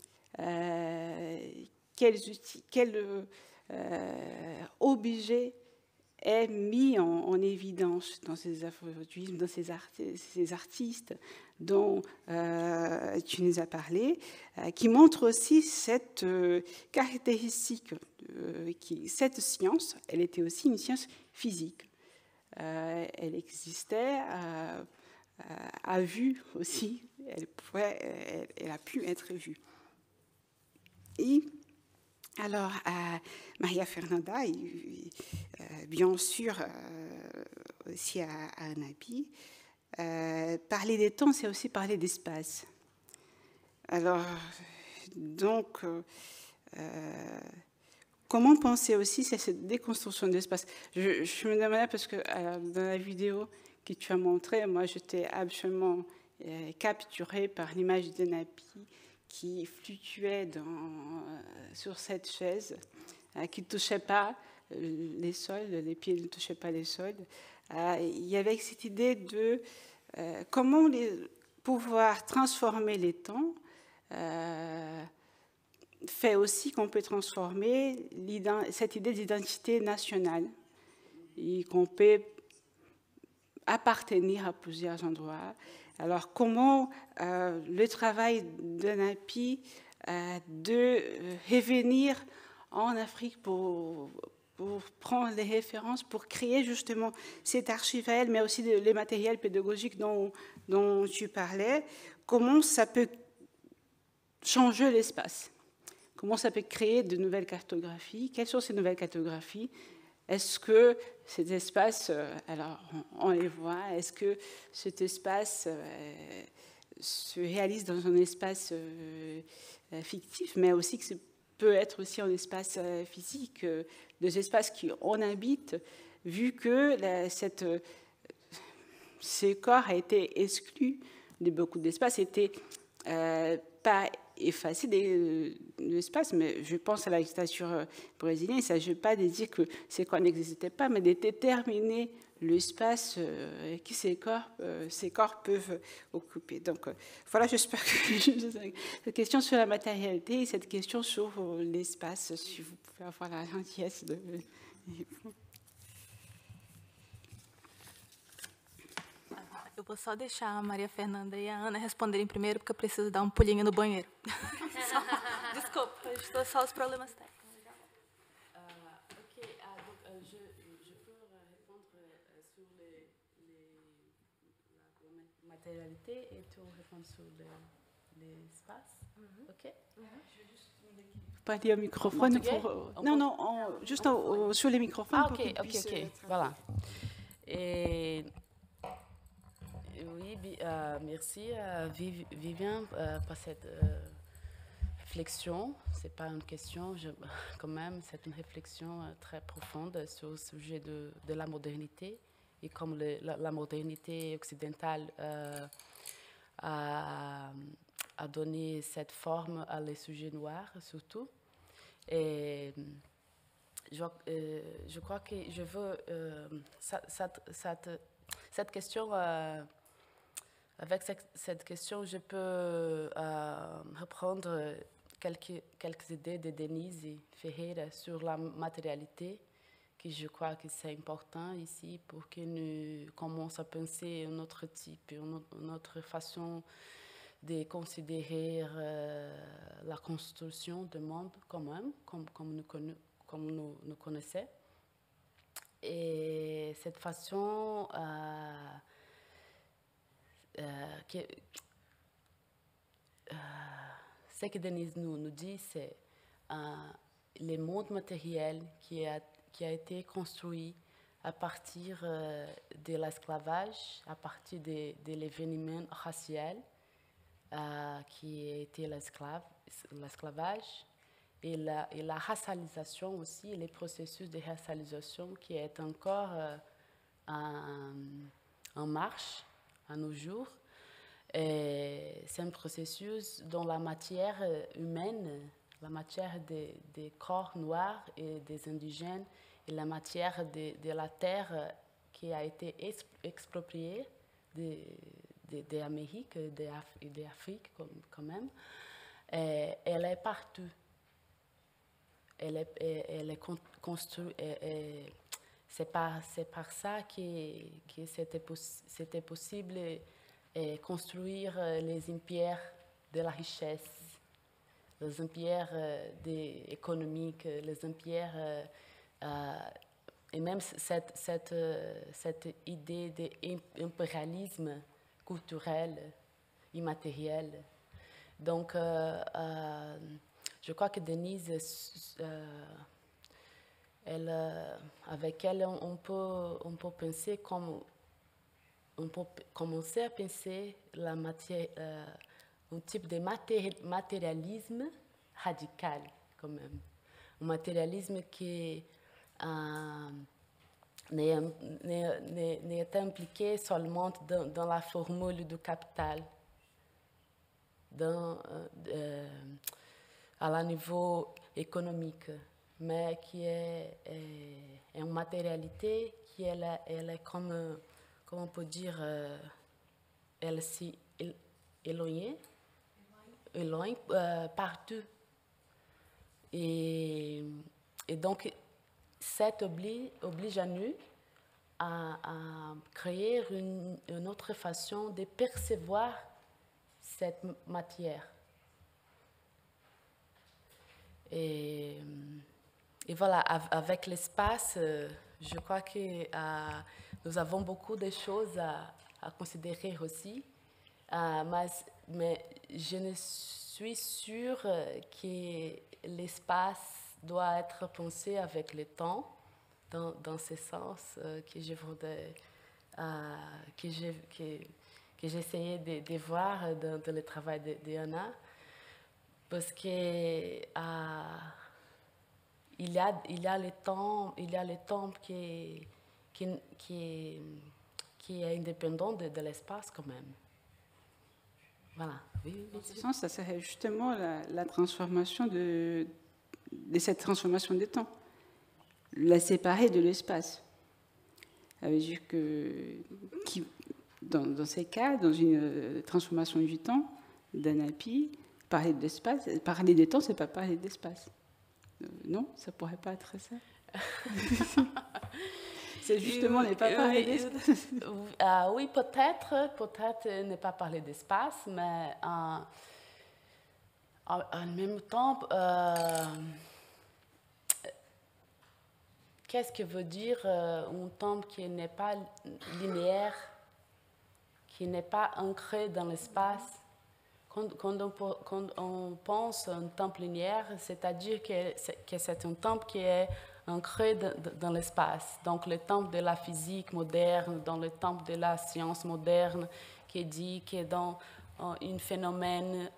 quels outils, quel objet est mis en évidence dans ces afrofuturismes, dans ces artistes dont tu nous as parlé, qui montrent aussi cette caractéristique, cette science, elle était aussi une science physique. Elle existait à vue aussi, elle a pu être vue. Et alors, Maria Fernanda, bien sûr, aussi à Anapi, parler des temps, c'est aussi parler d'espace. Alors, donc, comment penser aussi à cette déconstruction de l'espace? Je me demandais, parce que dans la vidéo que tu as montrée, moi, j'étais absolument capturée par l'image d'Anapi qui fluctuait sur cette chaise, qui ne touchait pas les sols, les pieds ne touchaient pas les sols. Il y avait cette idée de comment pouvoir transformer les temps fait aussi qu'on peut transformer cette idée d'identité nationale et qu'on peut appartenir à plusieurs endroits. Alors, comment le travail d'Anapi de revenir en Afrique pour prendre les références, pour créer justement cet archival, mais aussi les matériels pédagogiques dont tu parlais, comment ça peut changer l'espace? Comment ça peut créer de nouvelles cartographies? Quelles sont ces nouvelles cartographies? Est-ce que cet espace, alors on les voit, est-ce que cet espace se réalise dans un espace fictif, mais aussi que ça peut être aussi un espace physique, des espaces qu'on habite, vu que ce corps a été exclu de beaucoup d'espaces, n'était pas effacé de l'espace, mais je pense à la dictature brésilienne, il ne s'agit pas de dire que ces corps n'existaient pas, mais de déterminer l'espace que ces corps peuvent occuper. Donc voilà, j'espère que cette question sur la matérialité et cette question sur l'espace, si vous pouvez avoir la gentillesse de... Eu vou só deixar a Maria Fernanda e a Ana responderem primeiro, porque eu preciso dar um pulinho no banheiro. Desculpa, estou só os problemas técnicos. Ok, donc je peux répondre sur la matérialité et tu réponds sur l'espace. Ok. Pas dire au microphone. Non, juste sur les microphones. Ah, ok. Voilà. Et... Oui, merci Vivian pour cette réflexion. Ce n'est pas une question, quand même, c'est une réflexion très profonde sur le sujet de la modernité et comme la modernité occidentale a donné cette forme à les sujets noirs surtout. Et je crois que je veux cette question. Avec cette question, je peux reprendre quelques idées de Denise Ferreira sur la matérialité que je crois que c'est important ici pour que nous commençons à penser un autre type, une autre façon de considérer la construction du monde commun, comme nous connaissons. Et cette façon ce que Denise nous dit, c'est le monde matériel qui a été construit à partir de l'esclavage, à partir de l'événement racial qui a été l'esclavage, et la racialisation aussi, les processus de racialisation qui est encore en marche à nos jours. C'est un processus dont la matière humaine, la matière des corps noirs et des indigènes et la matière de la terre qui a été expropriée des Amériques et de l'Afrique quand même, elle est partout. Elle est construite. C'est par ça que c'était possible de construire les empires de la richesse, les empires économiques, les empires, et même cette idée d'impérialisme culturel, immatériel. Donc, je crois que Denise, avec elle, on peut penser comme on peut commencer à penser un type de matérialisme radical, quand même. Un matérialisme qui n'est impliqué seulement dans la formule du capital, à la niveau économique, mais qui est une matérialité qui elle est comme on peut dire, elle s'y éloigne partout. Et donc, ça oblige à nous à créer une autre façon de percevoir cette matière. Et voilà, avec l'espace, je crois que nous avons beaucoup de choses à considérer aussi, mais je ne suis sûre que l'espace doit être pensé avec le temps, dans ce sens que je voudrais, que j'essayais de voir dans le travail d'Anna, parce que il y a le temps qui est indépendant de l'espace quand même. Voilà. Oui, dans ce sens, ça serait justement la transformation de cette transformation des temps, la séparer de l'espace. Ça veut dire que dans ces cas, dans une transformation du temps, d'Anapi, parler d'espace, parler des temps, c'est pas parler d'espace. Non, ça pourrait pas être ça. C'est justement ne pas parler d'espace. Oui, peut-être ne pas parler d'espace, mais en même temps, qu'est-ce que veut dire un temps qui n'est pas linéaire, qui n'est pas ancré dans l'espace? Quand on pense à un temps linéaire, c'est-à-dire que c'est un temps qui est ancré dans l'espace. Donc le temps de la physique moderne, dans le temps de la science moderne, qui dit que dans un phénomène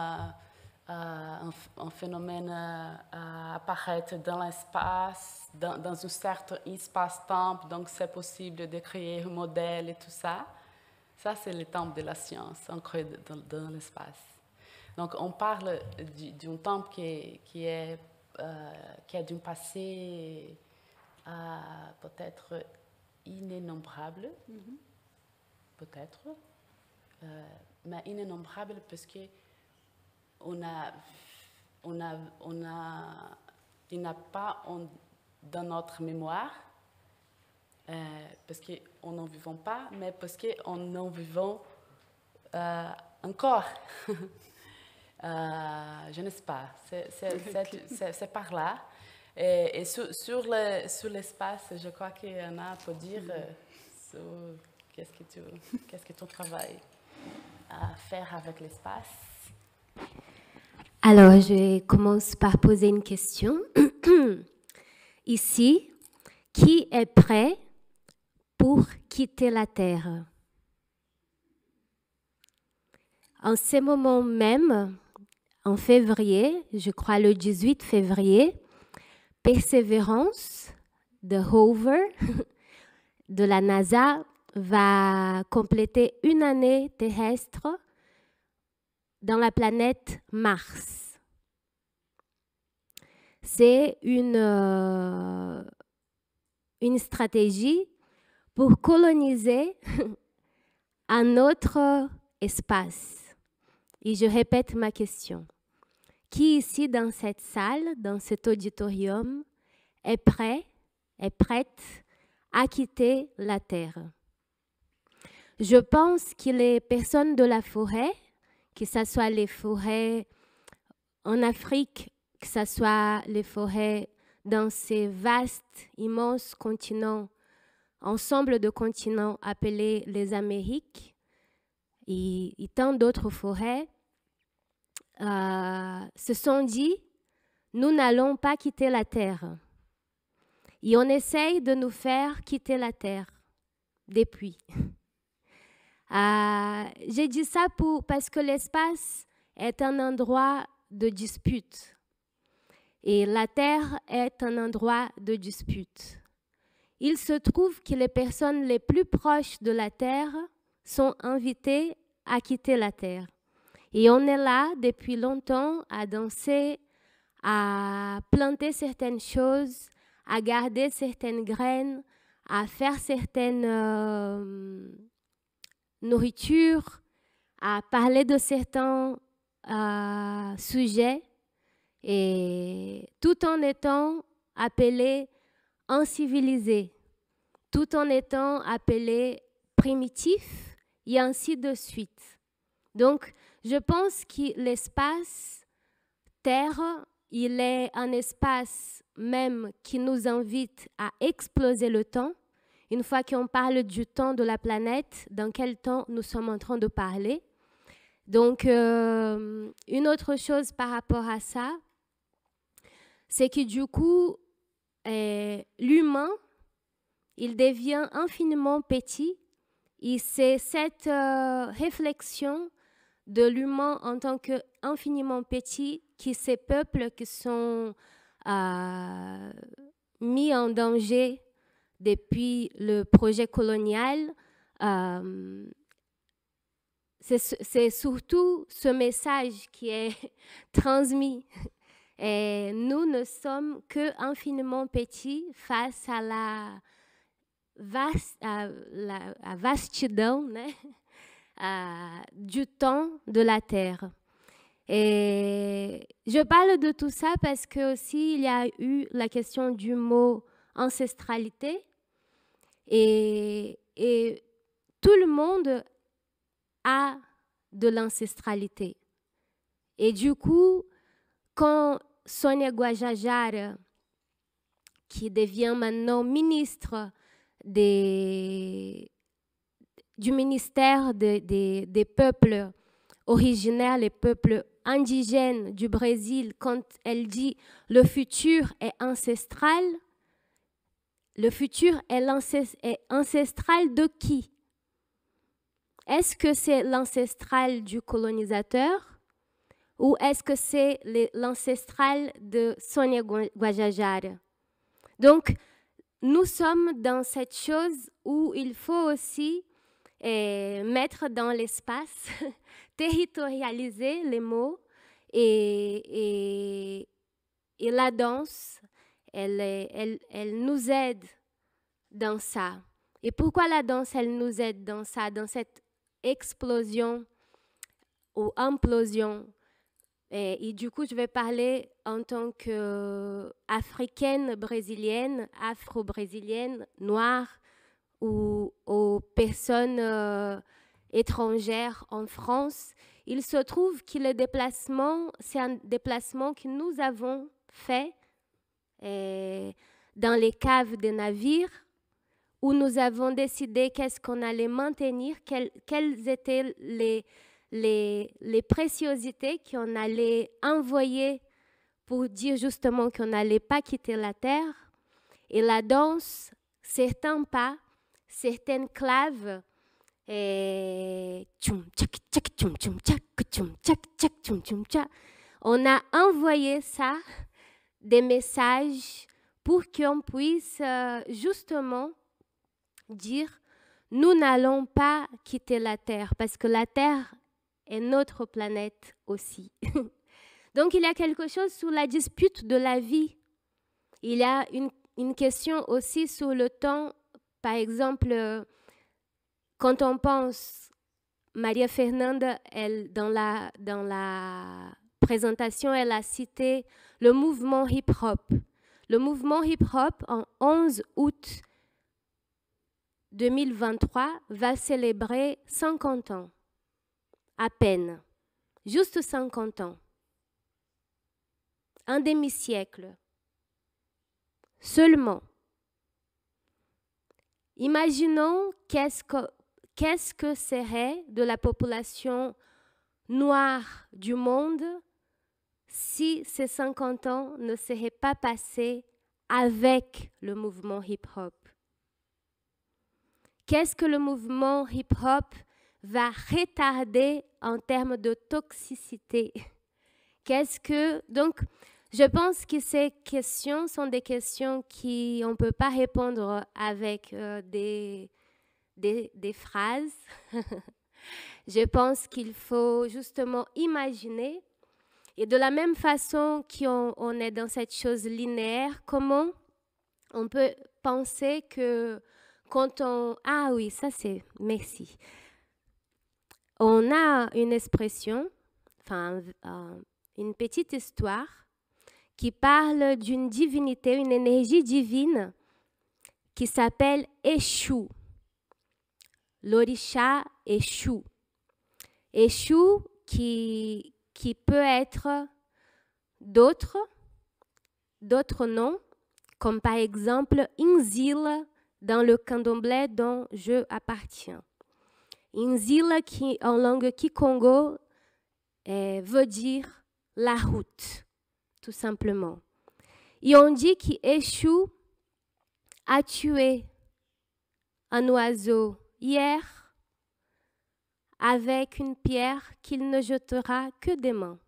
apparaît dans l'espace, dans un certain espace-temps, donc c'est possible de créer un modèle et tout ça. Ça, c'est le temps de la science, ancré dans l'espace. Donc, on parle d'un temps qui est d'un passé peut-être inénombrable, peut-être, mais inénombrable parce que il n'a pas dans notre mémoire, parce qu'on n'en vivons pas, mais parce qu'on n'en vivons encore. Je ne sais pas, c'est par là. Et sur l'espace, je crois qu'Anna peut dire qu'est-ce que ton travail à faire avec l'espace. Alors, je commence par poser une question. Ici, qui est prêt pour quitter la Terre? En ce moment même, en février, je crois le 18 février, Perseverance, de rover de la NASA, va compléter une année terrestre dans la planète Mars. C'est une stratégie pour coloniser un autre espace. Et je répète ma question. Qui ici dans cette salle, dans cet auditorium, est prête à quitter la Terre? Je pense que les personnes de la forêt, que ce soit les forêts en Afrique, que ce soit les forêts dans ces vastes, immenses continents, ensemble de continents appelés les Amériques, et tant d'autres forêts, se sont dit, nous n'allons pas quitter la Terre. Et on essaye de nous faire quitter la Terre depuis. J'ai dit ça parce que l'espace est un endroit de dispute. Et la Terre est un endroit de dispute. Il se trouve que les personnes les plus proches de la Terre sont invitées à quitter la Terre. Et on est là depuis longtemps à danser, à planter certaines choses, à garder certaines graines, à faire certaines nourritures, à parler de certains sujets, et tout en étant appelés incivilisés, tout en étant appelés primitifs, et ainsi de suite. Donc, je pense que l'espace Terre, il est un espace même qui nous invite à exploser le temps. Une fois qu'on parle du temps de la planète, dans quel temps nous sommes en train de parler. Donc, une autre chose par rapport à ça, c'est que du coup, l'humain, il devient infiniment petit. Et c'est cette réflexion de l'humain en tant qu'infiniment petit qui ces peuples qui sont mis en danger depuis le projet colonial. C'est surtout ce message qui est transmis. Et nous ne sommes que infiniment petits face à la vastidão, né? Du temps de la Terre. Et je parle de tout ça parce que aussi il y a eu la question du mot ancestralité et tout le monde a de l'ancestralité. Et du coup, quand Sônia Guajajara, qui devient maintenant ministre du ministère des peuples originaires, les peuples indigènes du Brésil, quand elle dit « le futur est ancestral », le futur est ancestral de qui? Est-ce que c'est l'ancestral du colonisateur ou est-ce que c'est l'ancestral de Sônia Guajajara? Donc, nous sommes dans cette chose où il faut aussi mettre dans l'espace, territorialiser les mots et la danse, elle nous aide dans ça. Et pourquoi la danse, elle nous aide dans ça, dans cette explosion ou implosion Et du coup, je vais parler en tant qu'Africaine, brésilienne, afro-brésilienne, noire, ou aux personnes étrangères en France. Il se trouve que le déplacement, c'est un déplacement que nous avons fait dans les caves des navires, où nous avons décidé qu'est-ce qu'on allait maintenir, quelles étaient les préciosités qu'on allait envoyer pour dire justement qu'on n'allait pas quitter la terre. Et la danse, certains pas, certaines claves, on a envoyé ça, des messages pour qu'on puisse justement dire nous n'allons pas quitter la Terre parce que la Terre est notre planète aussi. Donc il y a quelque chose sur la dispute de la vie. Il y a une question aussi sur le temps. Par exemple, quand on pense, Maria Fernanda, elle, dans la présentation, elle a cité le mouvement hip-hop. Le mouvement hip-hop, en 11 août 2023, va célébrer 50 ans, à peine, juste 50 ans, un demi-siècle, seulement. Imaginons qu'est-ce que serait de la population noire du monde si ces 50 ans ne seraient pas passés avec le mouvement hip-hop. Qu'est-ce que le mouvement hip-hop va retarder en termes de toxicité? Donc, je pense que ces questions sont des questions qu'on ne peut pas répondre avec des phrases. Je pense qu'il faut justement imaginer. Et de la même façon qu'on est dans cette chose linéaire, comment on peut penser que quand on... Ah oui, ça c'est... Merci. On a une expression, enfin une petite histoire qui parle d'une divinité, une énergie divine qui s'appelle Eshu. L'Orisha Eshu. Eshu qui peut être d'autres noms, comme par exemple Inzila dans le candomblé dont je appartiens. Inzila qui en langue kikongo veut dire la route, tout simplement. Et on dit qu'Eshu a tué un oiseau hier avec une pierre qu'il ne jettera que des mains.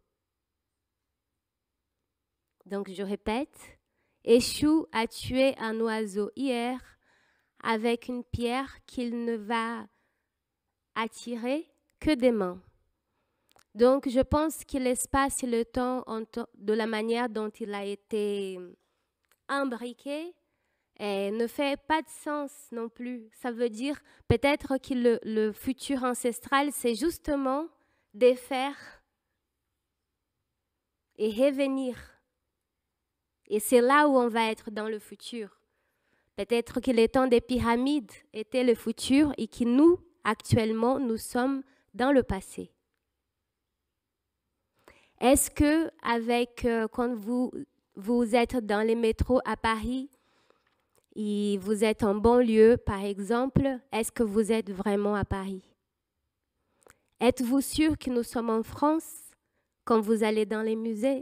Donc je répète, Eshu a tué un oiseau hier avec une pierre qu'il ne va attirer que des mains. Donc je pense que l'espace et le temps, de la manière dont il a été imbriqué, ne fait pas de sens non plus. Ça veut dire peut-être que le futur ancestral, c'est justement défaire et revenir. Et c'est là où on va être dans le futur. Peut-être que les temps des pyramides étaient le futur et que nous, actuellement, nous sommes dans le passé. Est-ce que quand vous êtes dans les métros à Paris, et vous êtes en banlieue, par exemple, est-ce que vous êtes vraiment à Paris? Êtes-vous sûr que nous sommes en France quand vous allez dans les musées?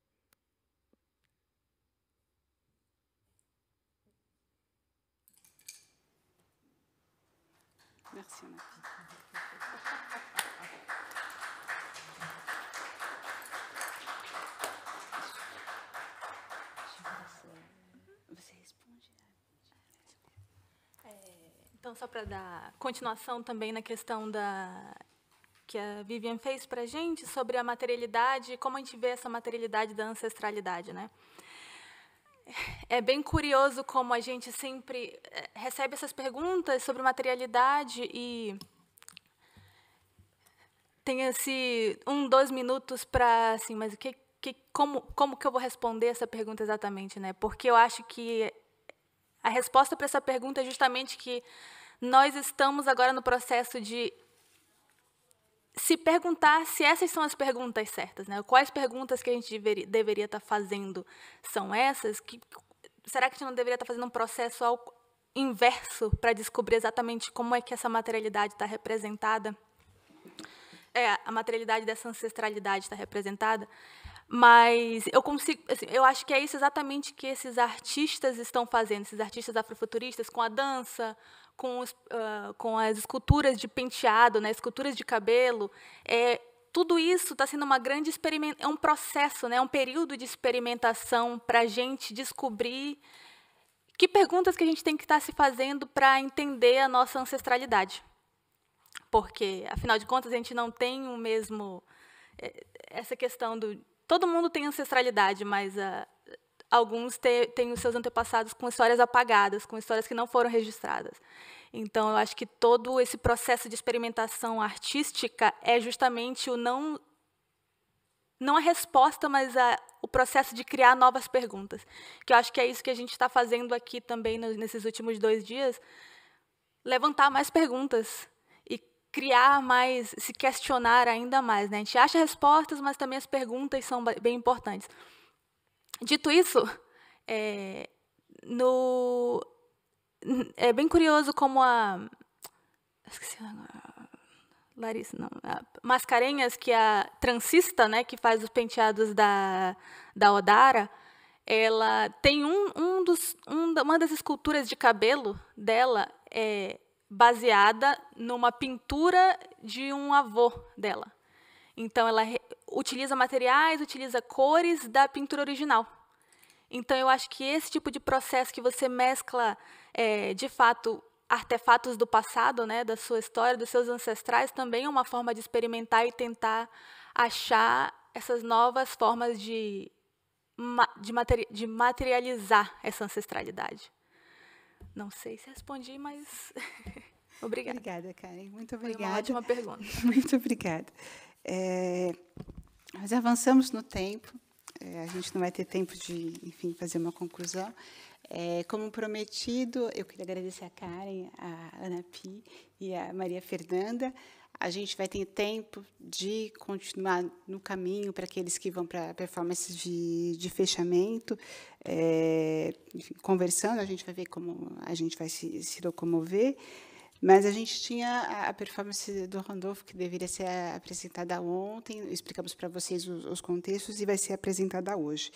Merci, Anna. Então, só para dar continuação também na questão que a Vivian fez para a gente sobre a materialidade e como a gente vê essa materialidade da ancestralidade, né? É bem curioso como a gente sempre recebe essas perguntas sobre materialidade e tem esse 2 minutos para, assim, mas como que eu vou responder essa pergunta exatamente, né? Porque eu acho que a resposta para essa pergunta é justamente que nós estamos agora no processo de se perguntar se essas são as perguntas certas, né? Quais perguntas que a gente deveria estar fazendo são essas? Será que a gente não deveria estar fazendo um processo ao inverso para descobrir exatamente como é que essa materialidade está representada? A materialidade dessa ancestralidade está representada? Mas eu acho que é isso exatamente que esses artistas estão fazendo, esses artistas afrofuturistas, com a dança, com as esculturas de penteado, né, esculturas de cabelo. Tudo isso está sendo uma grande experimentação, é um processo, né, um período de experimentação para a gente descobrir que perguntas que a gente tem que estar se fazendo para entender a nossa ancestralidade. Porque, afinal de contas, a gente não tem o mesmo... Essa questão do... Todo mundo tem ancestralidade, mas alguns têm os seus antepassados com histórias apagadas, com histórias que não foram registradas. Então, eu acho que todo esse processo de experimentação artística é justamente não a resposta, mas o processo de criar novas perguntas. Que eu acho que é isso que a gente está fazendo aqui também nesses últimos 2 dias, levantar mais perguntas e criar mais, se questionar ainda mais, né? A gente acha respostas, mas também as perguntas são bem importantes. Dito isso, é bem curioso como esqueci agora, Larissa, não, a Mascarenhas, que é a transista, né, que faz os penteados da Odara, ela tem uma das esculturas de cabelo dela baseada numa pintura de um avô dela. Então, ela utiliza materiais, utiliza cores da pintura original. Então, eu acho que esse tipo de processo que você mescla, de fato, artefatos do passado, né, da sua história, dos seus ancestrais, também é uma forma de experimentar e tentar achar essas novas formas de materializar essa ancestralidade. Não sei se respondi, mas obrigada. Obrigada, Karen. Muito obrigada. Foi uma ótima pergunta. Muito obrigada. Nós avançamos no tempo. A gente não vai ter tempo de, enfim, fazer uma conclusão. Como prometido, eu queria agradecer a Karen, a Ana Pi e a Maria Fernanda. A gente vai ter tempo de continuar no caminho para aqueles que vão para performances de fechamento, enfim, conversando, a gente vai ver como a gente vai se locomover, mas a gente tinha a performance do Randolph, que deveria ser apresentada ontem, explicamos para vocês os contextos, e vai ser apresentada hoje.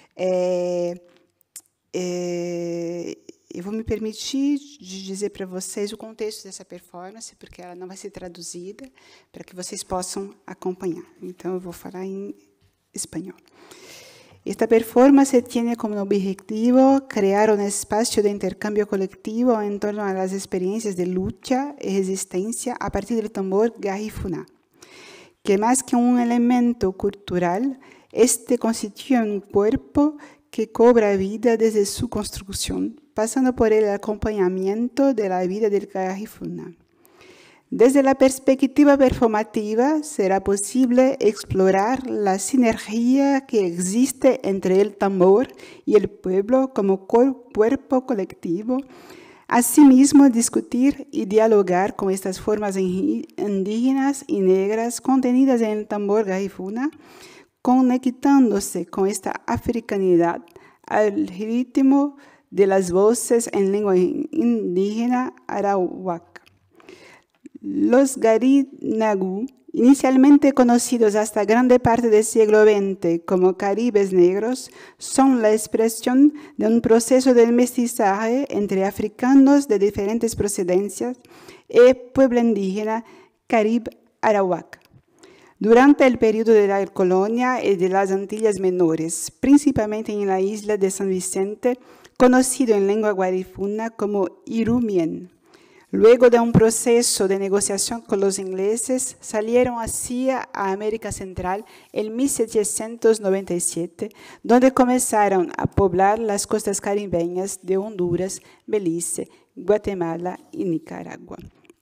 Eu vou me permitir de dizer para vocês o contexto dessa performance, porque ela não vai ser traduzida, para que vocês possam acompanhar. Então, eu vou falar em espanhol. Esta performance tiene como objetivo crear un espacio de intercambio colectivo en torno a las experiencias de lucha y resistencia a partir del tambor Garifuna, que más que un elemento cultural, este constituye un cuerpo que cobra vida desde su construcción, pasando por el acompañamiento de la vida del Garifuna. Desde la perspectiva performativa, será posible explorar la sinergia que existe entre el tambor y el pueblo como cuerpo colectivo. Asimismo, discutir y dialogar con estas formas indígenas y negras contenidas en el tambor Garifuna, conectándose con esta africanidad al ritmo de las voces en lengua indígena arawak. Los Garinagu, inicialmente conocidos hasta grande parte del siglo XX como caribes negros, son la expresión de un proceso de mestizaje entre africanos de diferentes procedencias y pueblo indígena Carib Arawak. Durante el periodo de la colonia y de las Antillas Menores, principalmente en la isla de San Vicente, conocido en lengua guarifuna como Irumien. Luego de un proceso de negociación con los ingleses, salieron hacia América Central en 1797, donde comenzaron a poblar las costas caribeñas de Honduras, Belice, Guatemala y Nicaragua.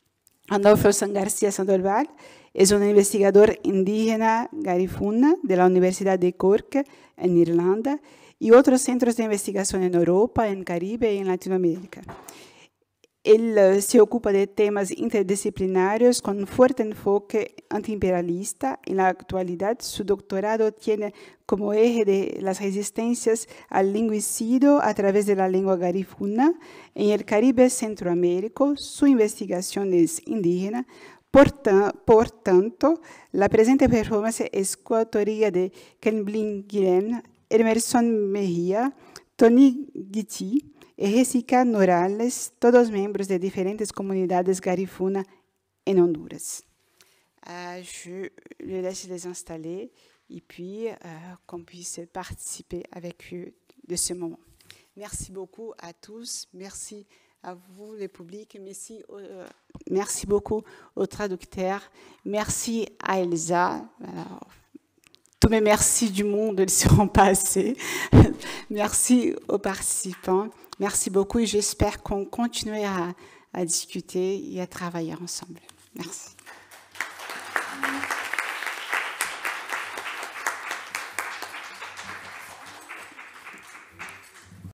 Adolfo San García Sandoval es un investigador indígena garifuna de la Universidad de Cork en Irlanda y otros centros de investigación en Europa, en Caribe y en Latinoamérica. Él se ocupa de temas interdisciplinarios con un fuerte enfoque antiimperialista. En la actualidad, su doctorado tiene como eje de las resistencias al lingüicidio a través de la lengua garifuna en el Caribe centroamérico. Su investigación es indígena. Por tanto, la presente performance es coautoría de Kenblin Guillen, Emerson Mejía, Tony Guitti y Jessica Norales, todos miembros de diferentes comunidades garifuna en Honduras. Je les laisse les installer et puis qu'on puisse participer avec eux de ce moment. Merci beaucoup à tous, merci à vous le public, merci beaucoup aux traducteurs, merci à Elsa. Alors, tous mes merci du monde ne seront pas assez. Merci aux participants. Merci beaucoup et j'espère qu'on continuera à discuter et à travailler ensemble. Merci.